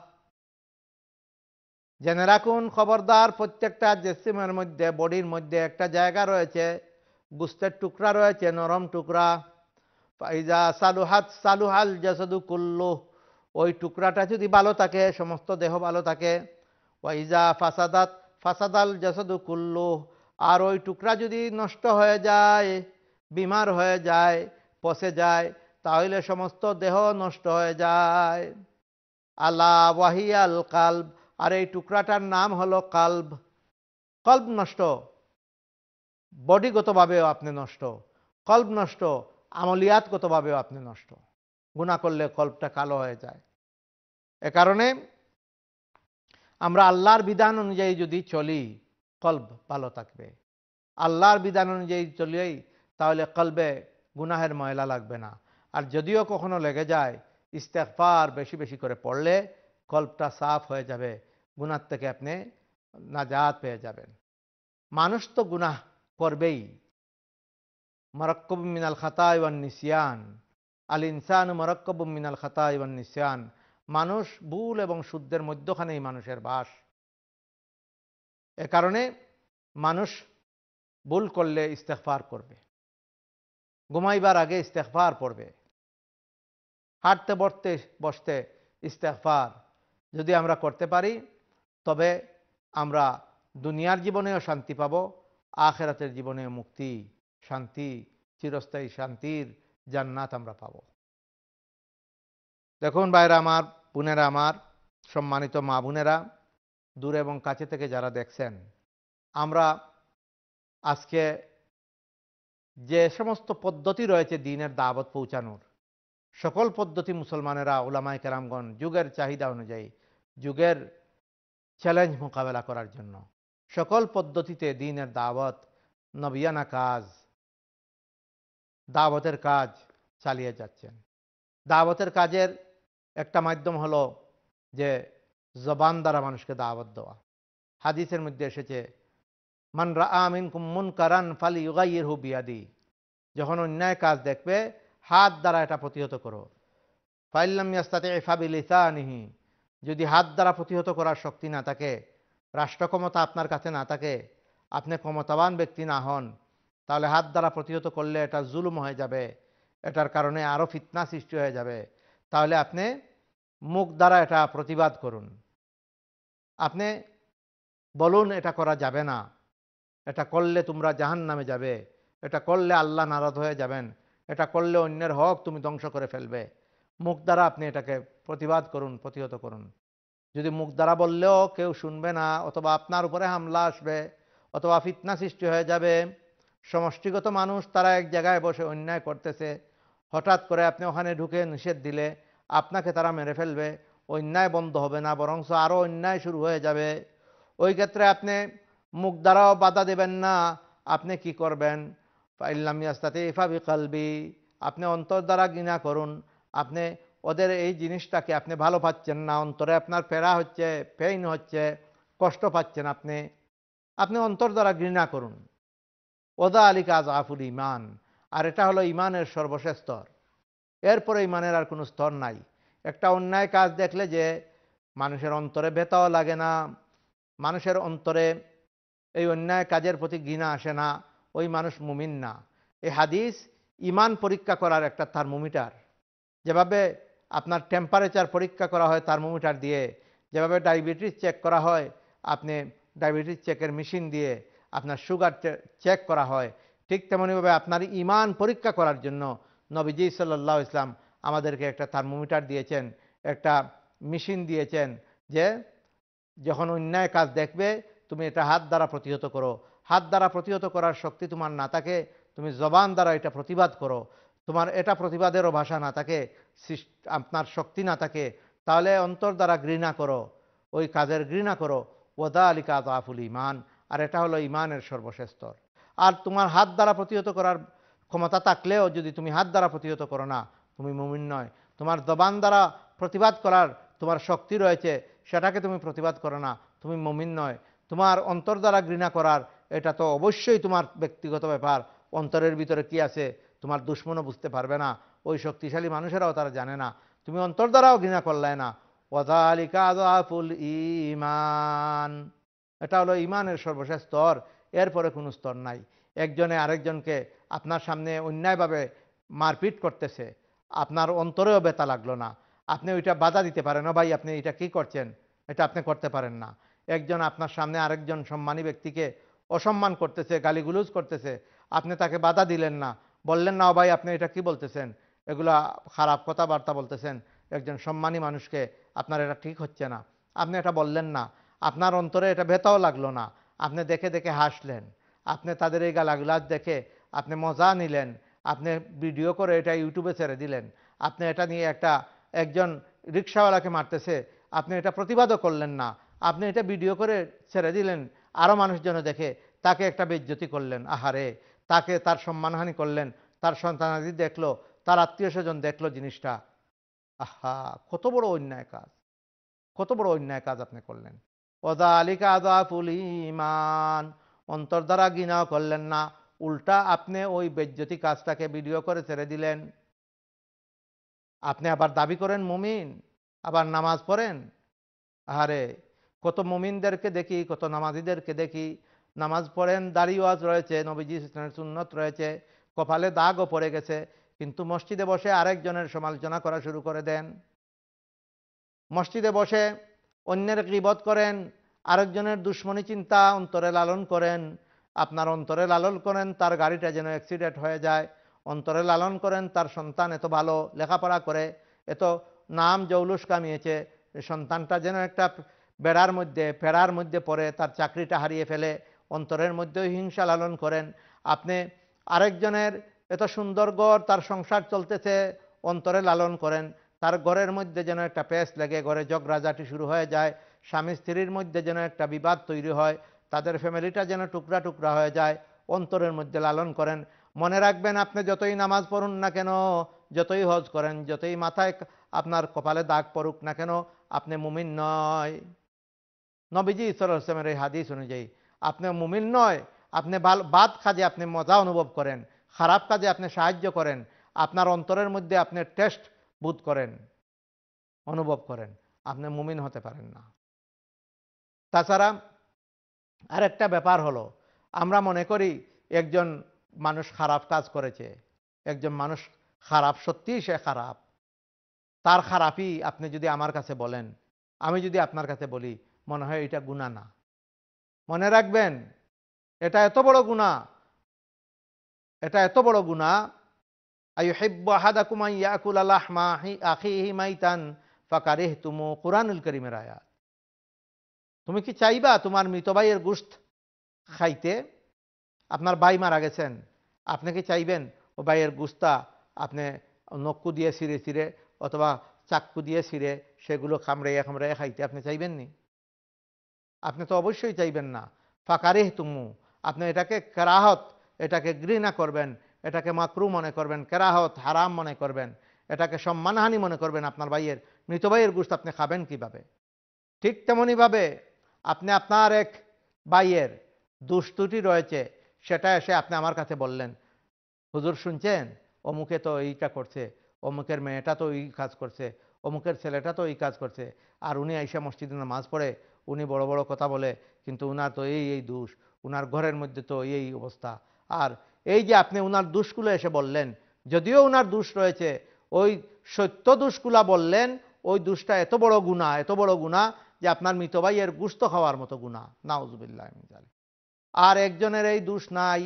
A: জেনে রাখুন, খবরদার, প্রত্যেকটা জিসিমের মধ্যে, বডির মধ্যে একটা জায়গা রয়েছে, গোশতের টুকরা রয়েছে, নরম টুকরা। ফাইজা সালুহাত সালুহাল জাসাদু কুল্লু, ওই টুকরাটা যদি ভালো থাকে সমস্ত দেহ ভালো থাকে। ওয়াইজা ফাসাদাত ফাসাদাল জাসাদু কুল্লু, আর ওই টুকরা যদি নষ্ট হয়ে যায়, বিমার হয়ে যায়, পচে যায়, তাহলে সমস্ত দেহ নষ্ট হয়ে যায়। আলা ওয়াহিয়াল কালব, আর এই টুকরাটার নাম হলো কালব। কলব নষ্ট, বডিগতভাবেও আপনি নষ্ট, কলব নষ্ট, আমলিয়াতগতভাবেও আপনি নষ্ট। গুনাহ করলে কলবটা কালো হয়ে যায়। এ কারণে আমরা আল্লাহর বিধান অনুযায়ী যদি চলি, কলব ভালো থাকবে। আল্লাহর বিধান অনুযায়ী চলেই তাহলে কলবে গুনাহের ময়লা লাগবে না। আর যদিও কখনো লেগে যায়, ইস্তেগফার বেশি বেশি করে পড়লে কলবটা সাফ হয়ে যাবে, গুনাহ থেকে আপনি নাজাত পেয়ে যাবেন। মানুষ তো গুনাহ করবেই, মারাক্কাবুম মিনাল খাতাই ওয়ান নিসিয়ান, আল ইনসানু মারাক্কাবুম মিনাল খাতাই ওয়ান নিসিয়ান, মানুষ ভুল এবং শুদ্ধের মধ্যখানেই মানুষের বাস। এ কারণে মানুষ ভুল করলে ইস্তেগফার করবে, ঘুমাইবার আগে ইস্তেগফার পড়বে, হাঁটতে বসতে বসতে ইস্তেগফার যদি আমরা করতে পারি, তবে আমরা দুনিয়ার জীবনেও শান্তি পাব, আখিরাতের জীবনেও মুক্তি, শান্তি, চিরস্থায়ী শান্তির জান্নাত আমরা পাব। দেখুন ভাইরা আমার, বোনেরা আমার, সম্মানিত মা বোনেরা, দূরে এবং কাছে থেকে যারা দেখছেন, আমরা আজকে যে সমস্ত পদ্ধতি রয়েছে দ্বীনের দাওয়াত পৌঁছানোর, সকল পদ্ধতি মুসলমানেরা উলামায়ে কেরামগণ যুগের চাহিদা অনুযায়ী, যুগের চ্যালেঞ্জ মোকাবেলা করার জন্য সকল পদ্ধতিতে দ্বীনের দাওয়াত, নবিয়ানা কাজ, দাওয়াতের কাজ চালিয়ে যাচ্ছেন। দাওয়াতের কাজের একটা মাধ্যম হলো যে জবান দ্বারা মানুষকে দাওয়াত দেওয়া। হাদিসের মধ্যে এসেছে, মান রাআ মিনকুম মুনকারান ফালিয়ুগাইয়িরহু বিয়াদি, যখন অন্যায় কাজ দেখবে হাত দ্বারা এটা প্রতিহত করো। ফাইন লাম ইয়াস্তাতি ফাবিলিসানিহি, যদি হাত দ্বারা প্রতিহত করার শক্তি না থাকে, রাষ্ট্র ক্ষমতা আপনার কাছে না থাকে, আপনি ক্ষমতাবান ব্যক্তি না হন, তাহলে হাত দ্বারা প্রতিহত করলে এটা জুলুম হয়ে যাবে, এটার কারণে আরও ফিতনা সৃষ্টি হয়ে যাবে। তাহলে আপনি মুখ দ্বারা এটা প্রতিবাদ করুন। আপনি বলুন এটা করা যাবে না, এটা করলে তোমরা জাহান্নামে যাবে, এটা করলে আল্লাহ নারাজ হয়ে যাবেন, এটা করলে অন্যের হক তুমি ধ্বংস করে ফেলবে। মুখ দ্বারা আপনি এটাকে প্রতিবাদ করুন, প্রতিহত করুন। যদি মুখ দ্বারা বললেও কেউ শুনবে না, অথবা আপনার উপরে হামলা আসবে, অথবা ফিতনা সৃষ্টি হয়ে যাবে, সমষ্টিগত মানুষ তারা এক জায়গায় বসে অন্যায় করতেছে, হঠাৎ করে আপনি ওখানে ঢুকে নিষেধ দিলে আপনাকে তারা মেরে ফেলবে, অন্যায় বন্ধ হবে না, বরং আরও অন্যায় শুরু হয়ে যাবে। ওই ক্ষেত্রে আপনি মুখ দ্বারাও বাধা দেবেন না, আপনি কি করবেন? ফাইল্লাম ইয়াস্তাতি ফাবিকলবি, আপনি অন্তর দ্বারা ঘৃণা করুন। আপনি ওদের এই জিনিসটাকে আপনি ভালো পাচ্ছেন না, অন্তরে আপনার পেড়া হচ্ছে, পেইন হচ্ছে, কষ্ট পাচ্ছেন, আপনি আপনি অন্তর দ্বারা ঘৃণা করুন। ওদা আলিকা আযআফুল ঈমান, আর এটা হলো ঈমানের সর্বশেষ স্তর। এরপরে ঈমানের আর কোনো স্তর নাই। একটা অন্যায় কাজ দেখলে যে মানুষের অন্তরে ব্যথাও লাগে না, মানুষের অন্তরে এই অন্যায় কাজের প্রতি ঘৃণা আসে না, ওই মানুষ মুমিন না। এই হাদিস ঈমান পরীক্ষা করার একটা থার্মোমিটার। যেভাবে আপনার টেম্পারেচার পরীক্ষা করা হয় থার্মোমিটার দিয়ে, যেভাবে ডায়াবেটিস চেক করা হয় আপনি ডায়াবেটিস চেকের মেশিন দিয়ে, আপনার সুগার চেক করা হয়, ঠিক তেমনিভাবে আপনার ঈমান পরীক্ষা করার জন্য নবীজি সাল্লাল্লাহু আলাইহি ওয়াসাল্লাম আমাদেরকে একটা থার্মোমিটার দিয়েছেন, একটা মেশিন দিয়েছেন, যে যখন অন্যায় কাজ দেখবে তুমি এটা হাত দ্বারা প্রতিহত করো। হাত দ্বারা প্রতিহত করার শক্তি তোমার না থাকে, তুমি জবান দ্বারা এটা প্রতিবাদ করো। তোমার এটা প্রতিবাদেরও ভাষা না থাকে, আপনার শক্তি না থাকে, তাহলে অন্তর দ্বারা ঘৃণা করো, ওই কাজের ঘৃণা করো। ওদা আলিকা আযআফুল ঈমান, আর এটা হলো ঈমানের সর্বশেষ স্তর। আর তোমার হাত দ্বারা প্রতিহত করার ক্ষমতা থাকলেও যদি তুমি হাত দ্বারা প্রতিহত করো না, তুমি মুমিন নয়। তোমার জবান দ্বারা প্রতিবাদ করার তোমার শক্তি রয়েছে, সেটাকে তুমি প্রতিবাদ করো না, তুমি মুমিন নয়। তোমার অন্তর দ্বারা ঘৃণা করার, এটা তো অবশ্যই তোমার ব্যক্তিগত ব্যাপার। অন্তরের ভিতরে কি আছে তোমার দুশমনও বুঝতে পারবে না, ওই শক্তিশালী মানুষেরাও তারা জানে না, তুমি অন্তর দ্বারাও ঘৃণা করলে না। ওয়াযালিকা আযআফুল ঈমান, এটা হলো ঈমানের সর্বশেষ স্তর, এরপরে কোনো স্তর নাই। একজনে আরেকজনকে আপনার সামনে অন্যায়ভাবে মারপিট করতেছে, আপনার অন্তরেও ব্যথা লাগলো না, আপনি ওইটা বাধা দিতে পারেন, ও ভাই আপনি এটা কি করছেন, এটা আপনি করতে পারেন না। একজন আপনার সামনে আরেকজন সম্মানী ব্যক্তিকে অসম্মান করতেছে, গালিগুলোজ করতেছে, আপনি তাকে বাধা দিলেন না, বললেন না ও ভাই আপনি এটা কি বলতেছেন, এগুলা খারাপ কথাবার্তা বলতেছেন একজন সম্মানী মানুষকে, আপনার এটা ঠিক হচ্ছে না, আপনি এটা বললেন না। আপনার অন্তরে এটা ব্যথাও লাগলো না, আপনি দেখে দেখে হাসলেন, আপনি তাদের এই গালাগুলাজ দেখে আপনি মজা নিলেন, আপনি ভিডিও করে এটা ইউটিউবে ছেড়ে দিলেন, আপনি এটা নিয়ে একটা একজন রিক্সাওয়ালাকে মারতেছে, আপনি এটা প্রতিবাদও করলেন না, আপনি এটা ভিডিও করে ছেড়ে দিলেন, আরও মানুষজন দেখে তাকে একটা বেইজ্জতি করলেন, আহারে তাকে তার সম্মানহানি করলেন, তার সন্তানাদি দেখলো, তার আত্মীয় স্বজন দেখলো জিনিসটা, আহা কত বড় অন্যায় কাজ, কত বড় অন্যায় কাজ আপনি করলেন। ওযালিকা আযআফুল ঈমান, অন্তর দ্বারা ঘৃণাও করলেন না, উল্টা আপনি ওই বেইজ্জতি কাজটাকে ভিডিও করে ছেড়ে দিলেন। আপনি আবার দাবি করেন মুমিন, আবার নামাজ পড়েন। আরে কত মুমিনদেরকে দেখি, কত নামাজিদেরকে দেখি, নামাজ পড়েন, দাড়ি ওয়াজ রয়েছে, নবীজি সুন্নত রয়েছে, কপালে দাগও পড়ে গেছে, কিন্তু মসজিদে বসে আরেকজনের সমালোচনা করা শুরু করে দেন, মসজিদে বসে অন্যের গীবত করেন, আরেকজনের দুশ্মনী চিন্তা অন্তরে লালন করেন, আপনার অন্তরে লালন করেন তার গাড়িটা যেন অ্যাক্সিডেন্ট হয়ে যায়, অন্তরে লালন করেন তার সন্তান এত ভালো লেখাপড়া করে, এত নাম জৌলুস কামিয়েছে, সন্তানটা যেন একটা বেড়ার মধ্যে ফেরার মধ্যে পড়ে তার চাকরিটা হারিয়ে ফেলে, অন্তরের মধ্যেও হিংসা লালন করেন। আপনি আরেকজনের এত সুন্দর ঘর, তার সংসার চলতেছে, অন্তরে লালন করেন, তার ঘরের মধ্যে যেন একটা পেস লেগে ঘরে ঝগড়াঝাটি শুরু হয়ে যায়, স্বামী স্ত্রীর মধ্যে যেন একটা বিবাদ তৈরি হয়, তাদের ফ্যামিলিটা যেন টুকরা টুকরা হয়ে যায়, অন্তরের মধ্যে লালন করেন। মনে রাখবেন, আপনি যতই নামাজ পড়ুন না কেন, যতই হজ করেন, যতই মাথায় আপনার কপালে দাগ পড়ুক না কেন, আপনি মুমিন নয়। নবীজি সাল্লাল্লাহু আলাইহি ওয়াসাল্লামের এই হাদিস অনুযায়ী আপনি মুমিন নয়। আপনি বাদ কাজে আপনি মজা অনুভব করেন, খারাপ কাজে আপনি সাহায্য করেন, আপনার অন্তরের মধ্যে আপনি টেস্ট বোধ করেন, অনুভব করেন, আপনি মুমিন হতে পারেন না। তাছাড়া আরেকটা ব্যাপার হলো, আমরা মনে করি একজন মানুষ খারাপ কাজ করেছে, একজন মানুষ খারাপ, সত্যিই সে খারাপ, তার খারাপই আপনি যদি আমার কাছে বলেন, আমি যদি আপনার কাছে বলি, মনে হয় এটা গুনাহ না। মনে রাখবেন, এটা এত বড় গুনাহ, এটা এত বড় গুনাহ। আইয়ুহিব্বু আহাদাকুম আন ইয়াকুলা লাহমা আখিহি মাইতান ফাকারিহতুমু, কুরআনুল কারীমের আয়াত। তুমি কি চাইবা তোমার মৃত ভাইয়ের গোশত খাইতে? আপনার ভাই মারা গেছেন, আপনি কি চাইবেন ও ভাইয়ের গোশতটা আপনি নক্কু দিয়ে ছিঁড়ে ছিঁড়ে অথবা চাক্কু দিয়ে ছিঁড়ে সেগুলো খামড়াইয়া খামড়াইয়া খাইতে আপনি চাইবেন নি? আপনি তো অবশ্যই চাইবেন না। ফাকারিহতুমু, আপনি এটাকে কারাহত, এটাকে ঘৃণা করবেন, এটাকে মাকরু মনে করবেন, কারাহত হারাম মনে করবেন, এটাকে সম্মানহানি মনে করবেন। আপনার ভাইয়ের মৃত ভাইয়ের গোশত আপনি খাবেন কিভাবে? ঠিক তেমনিভাবে আপনি আপনার এক ভাইয়ের দুষ্ত্রুটি রয়েছে, সেটা এসে আপনি আমার কাছে বললেন, হুজুর শুনছেন, অমুকে তো এইটা করছে, অমুকের মেয়েটা তো এই কাজ করছে, অমুকের ছেলেটা তো এই কাজ করছে, আর উনি আইসা মসজিদে নামাজ পড়ে, উনি বড় বড় কথা বলে, কিন্তু উনার তো এই এই দোষ, উনার ঘরের মধ্যে তো এই অবস্থা। আর এই যে আপনি উনার দোষগুলো এসে বললেন, যদিও উনার দোষ রয়েছে, ওই সত্য দোষগুলা বললেন, ওই দোষটা এত বড় গুনাহ, এত বড় গুনাহ যে আপনার মৃত ভাইয়ের গোশত খাওয়ার মতো গুনাহ। নাউজুবিল্লাহ মিন যালিক। আর একজনের এই দোষ নাই,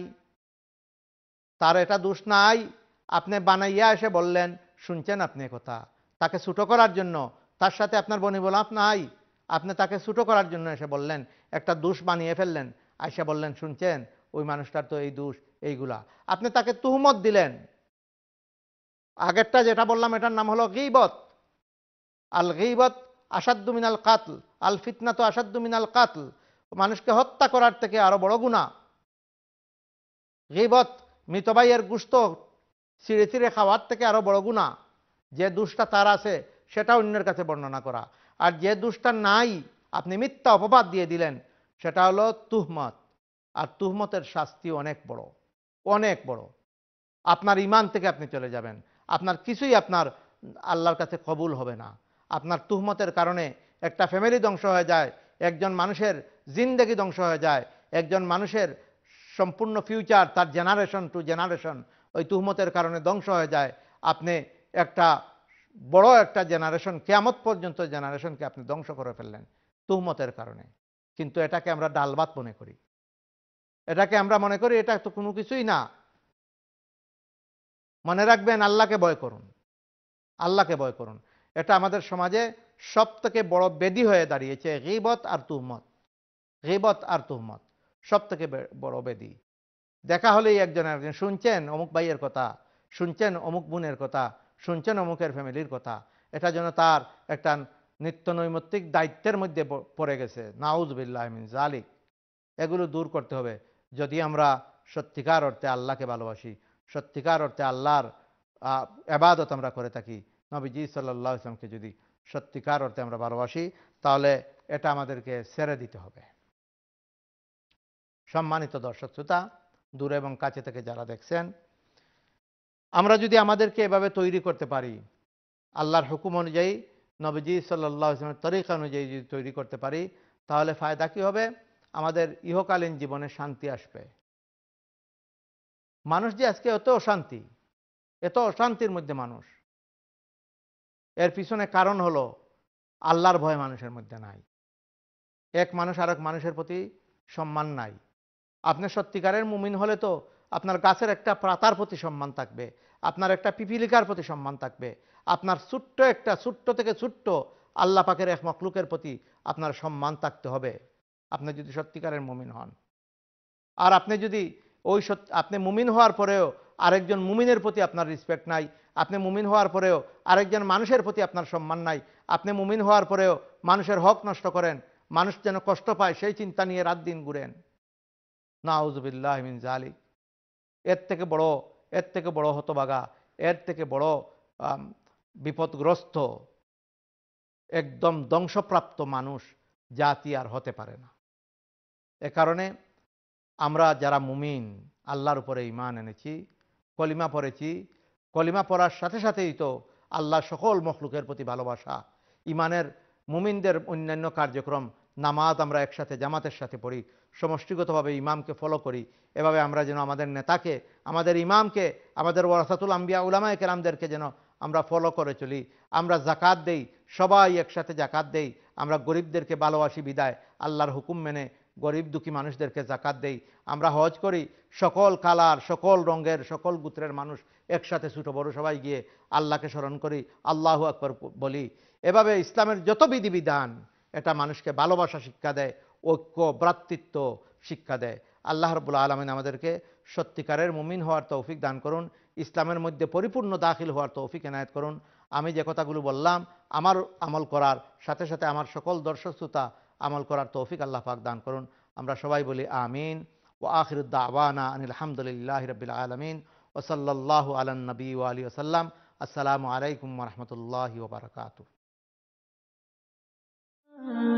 A: তার এটা দোষ নাই, আপনি বানাইয়া এসে বললেন, শুনছেন আপনি কথা, তাকে ছোট করার জন্য, তার সাথে আপনার বনিবলাপ নাই, আপনি তাকে ছোট করার জন্য এসে বললেন, একটা দোষ বানিয়ে ফেললেন, আইসা বললেন, শুনছেন ওই মানুষটার তো এই দোষ, এইগুলা আপনি তাকে তুহমত দিলেন। আগেরটা যেটা বললাম এটার নাম হলো গীবত। আল গীবত আসাদ্দু মিনাল কাতল, আল ফিতনাতু আসাদ্দু মিনাল কাতল, মানুষকে হত্যা করার থেকে আরো বড় গুনাহ। গীবত, মৃত ভাইয়ের গোশত ছিঁড়ে ছিঁড়ে খাওয়ার থেকে আরো বড় গুনাহ। যে দোষটা তার আছে সেটা অন্যের কাছে বর্ণনা করা, আর যে দোষটা নাই আপনি মিথ্যা অপবাদ দিয়ে দিলেন, সেটা হলো তুহমত। আর তুহমতের শাস্তি অনেক বড়, অনেক বড়। আপনার ঈমান থেকে আপনি চলে যাবেন, আপনার কিছুই আপনার আল্লাহর কাছে কবুল হবে না। আপনার তুহমতের কারণে একটা ফ্যামিলি ধ্বংস হয়ে যায়, একজন মানুষের জিন্দেগি ধ্বংস হয়ে যায়, একজন মানুষের সম্পূর্ণ ফিউচার, তার জেনারেশন টু জেনারেশন ওই তুহমতের কারণে ধ্বংস হয়ে যায়। আপনি একটা বড় একটা জেনারেশন, কিয়ামত পর্যন্ত জেনারেশনকে আপনি ধ্বংস করে ফেললেন তুহমতের কারণে। কিন্তু এটাকে আমরা ডাল ভাত মনে করি, এটাকে আমরা মনে করি এটা তো কোনো কিছুই না। মনে রাখবেন, আল্লাহকে ভয় করুন, আল্লাহকে ভয় করুন। এটা আমাদের সমাজে সব থেকে বড় বেদি হয়ে দাঁড়িয়েছে, গীবত আর তুহমত। গীবত আর তুহমত সব থেকে বড় বেদি। দেখা হলেই একজন একজন, শুনছেন অমুক ভাইয়ের কথা, শুনছেন অমুক বোনের কথা, শুনছেন অমুকের ফ্যামিলির কথা, এটা যেন তার একটা নিত্য নৈমিত্তিক দায়িত্বের মধ্যে পড়ে গেছে। নাউজুবিল্লাহ মিন যালিক। এগুলো দূর করতে হবে যদি আমরা সত্যিকার অর্থে আল্লাহকে ভালোবাসি, সত্যিকার অর্থে আল্লাহর ইবাদত আমরা করে থাকি, নবীজি সাল্লাল্লাহু আলাইহি ওয়াসাল্লামকে যদি সত্যিকার অর্থে আমরা ভালোবাসি, তাহলে এটা আমাদেরকে ছেড়ে দিতে হবে। সম্মানিত দর্শক শ্রোতা, দূরে এবং কাছে থেকে যারা দেখছেন, আমরা যদি আমাদেরকে এভাবে তৈরি করতে পারি, আল্লাহর হুকুম অনুযায়ী, নবীজি সাল্লাল্লাহু আলাইহি ওয়াসাল্লামের তরিকা অনুযায়ী যদি তৈরি করতে পারি, তাহলে ফায়দা কি হবে? আমাদের ইহকালীন জীবনে শান্তি আসবে। মানুষ যে আজকে এত অশান্তি, এত অশান্তির মধ্যে মানুষ, এর পিছনে কারণ হলো আল্লাহর ভয় মানুষের মধ্যে নাই। এক মানুষ আরেক মানুষের প্রতি সম্মান নাই। আপনি সত্যিকারের মুমিন হলে তো আপনার গাছের একটা পাতার প্রতি সম্মান থাকবে, আপনার একটা পিপিলিকার প্রতি সম্মান থাকবে, আপনার ছোট্ট একটা ছোট্ট থেকে ছোট্ট আল্লাহ পাকের এক মখলুকের প্রতি আপনার সম্মান থাকতে হবে, আপনি যদি সত্যিকারের মুমিন হন। আর আপনি যদি ওই আপনি মুমিন হওয়ার পরেও আরেকজন মুমিনের প্রতি আপনার রেসপেক্ট নাই, আপনি মুমিন হওয়ার পরেও আরেকজন মানুষের প্রতি আপনার সম্মান নাই, আপনি মুমিন হওয়ার পরেও মানুষের হক নষ্ট করেন, মানুষ যেন কষ্ট পায় সেই চিন্তা নিয়ে রাত দিন ঘুরেন। নাউযুবিল্লাহি মিন যালিক। এর থেকে বড় এর থেকে বড় হতভাগা, এর থেকে বড় বিপদগ্রস্ত, একদম ধ্বংসপ্রাপ্ত মানুষ জাতি আর হতে পারে না। এ কারণে আমরা যারা মুমিন, আল্লাহর উপরে ঈমান এনেছি, কলিমা পড়েছি, কলিমা পড়ার সাথে সাথেই তো আল্লাহ সকল মখলুকের প্রতি ভালোবাসা, ঈমানের মুমিনদের অন্যান্য কার্যক্রম, নামাজ আমরা একসাথে জামাতের সাথে পড়ি, সমষ্টিগতভাবে ইমামকে ফলো করি। এভাবে আমরা যেন আমাদের নেতাকে, আমাদের ইমামকে, আমাদের ওয়ারাসাতুল আম্বিয়া উলামায়ে কেরামদেরকে যেন আমরা ফলো করে চলি। আমরা জাকাত দেই, সবাই একসাথে জাকাত দেই। আমরা গরিবদেরকে ভালোবাসি বিদায় আল্লাহর হুকুম মেনে গরিব দুঃখী মানুষদেরকে জাকাত দেই। আমরা হজ করি, সকল কালার, সকল রঙের, সকল গোত্রের মানুষ একসাথে ছোট বড় সবাই গিয়ে আল্লাহকে স্মরণ করি, আল্লাহু আকবার বলি। এভাবে ইসলামের যত বিধিবিধান, এটা মানুষকে ভালোবাসা শিক্ষা দেয়, ঐক্য ভ্রাতৃত্ব শিক্ষা দেয়। আল্লাহ রাব্বুল আলামিন আমাদেরকে সত্যিকারের মুমিন হওয়ার তৌফিক দান করুন, ইসলামের মধ্যে পরিপূর্ণ দাখিল হওয়ার তৌফিক এনায়েত করুন। আমি যে কথাগুলো বললাম আমার আমল করার সাথে সাথে আমার সকল দর্শক শ্রোতা আমল করার তৌফিক আল্লাহ পাক দান করুন। আমরা সবাই বলি আমিন। ওয়া আখিরুদ দাওয়ানা আনিল হামদুলিল্লাহি রাব্বিল আলামিন ওয়া সাল্লাল্লাহু আলান নবী ওয়া আলিহি ওয়া সাল্লাম। আসসালামু আলাইকুম ওয়া রাহমাতুল্লাহি ওয়া বারাকাতুহু।